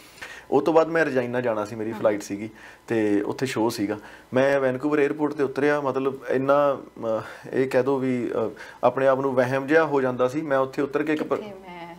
ਉਹ ਤੋਂ ਬਾਅਦ ਮੈਂ ਰਜਾਈਨਾ ਜਾਣਾ ਸੀ ਮੇਰੀ ਫਲਾਈਟ ਸੀਗੀ ਤੇ ਉੱਥੇ ਸ਼ੋਅ ਸੀਗਾ ਮੈਂ ਵੈਨਕੂਵਰ 에ਅਰਪੋਰਟ ਤੇ ਉਤਰਿਆ ਮਤਲਬ ਇੰਨਾ ਇਹ ਕਹਿ ਦੋ ਵੀ ਆਪਣੇ ਆਪ ਨੂੰ ਵਹਿਮ ਜਿਹਾ ਹੋ ਜਾਂਦਾ ਸੀ। ਮੈਂ ਉੱਥੇ ਉਤਰ ਕੇ ਇੱਕ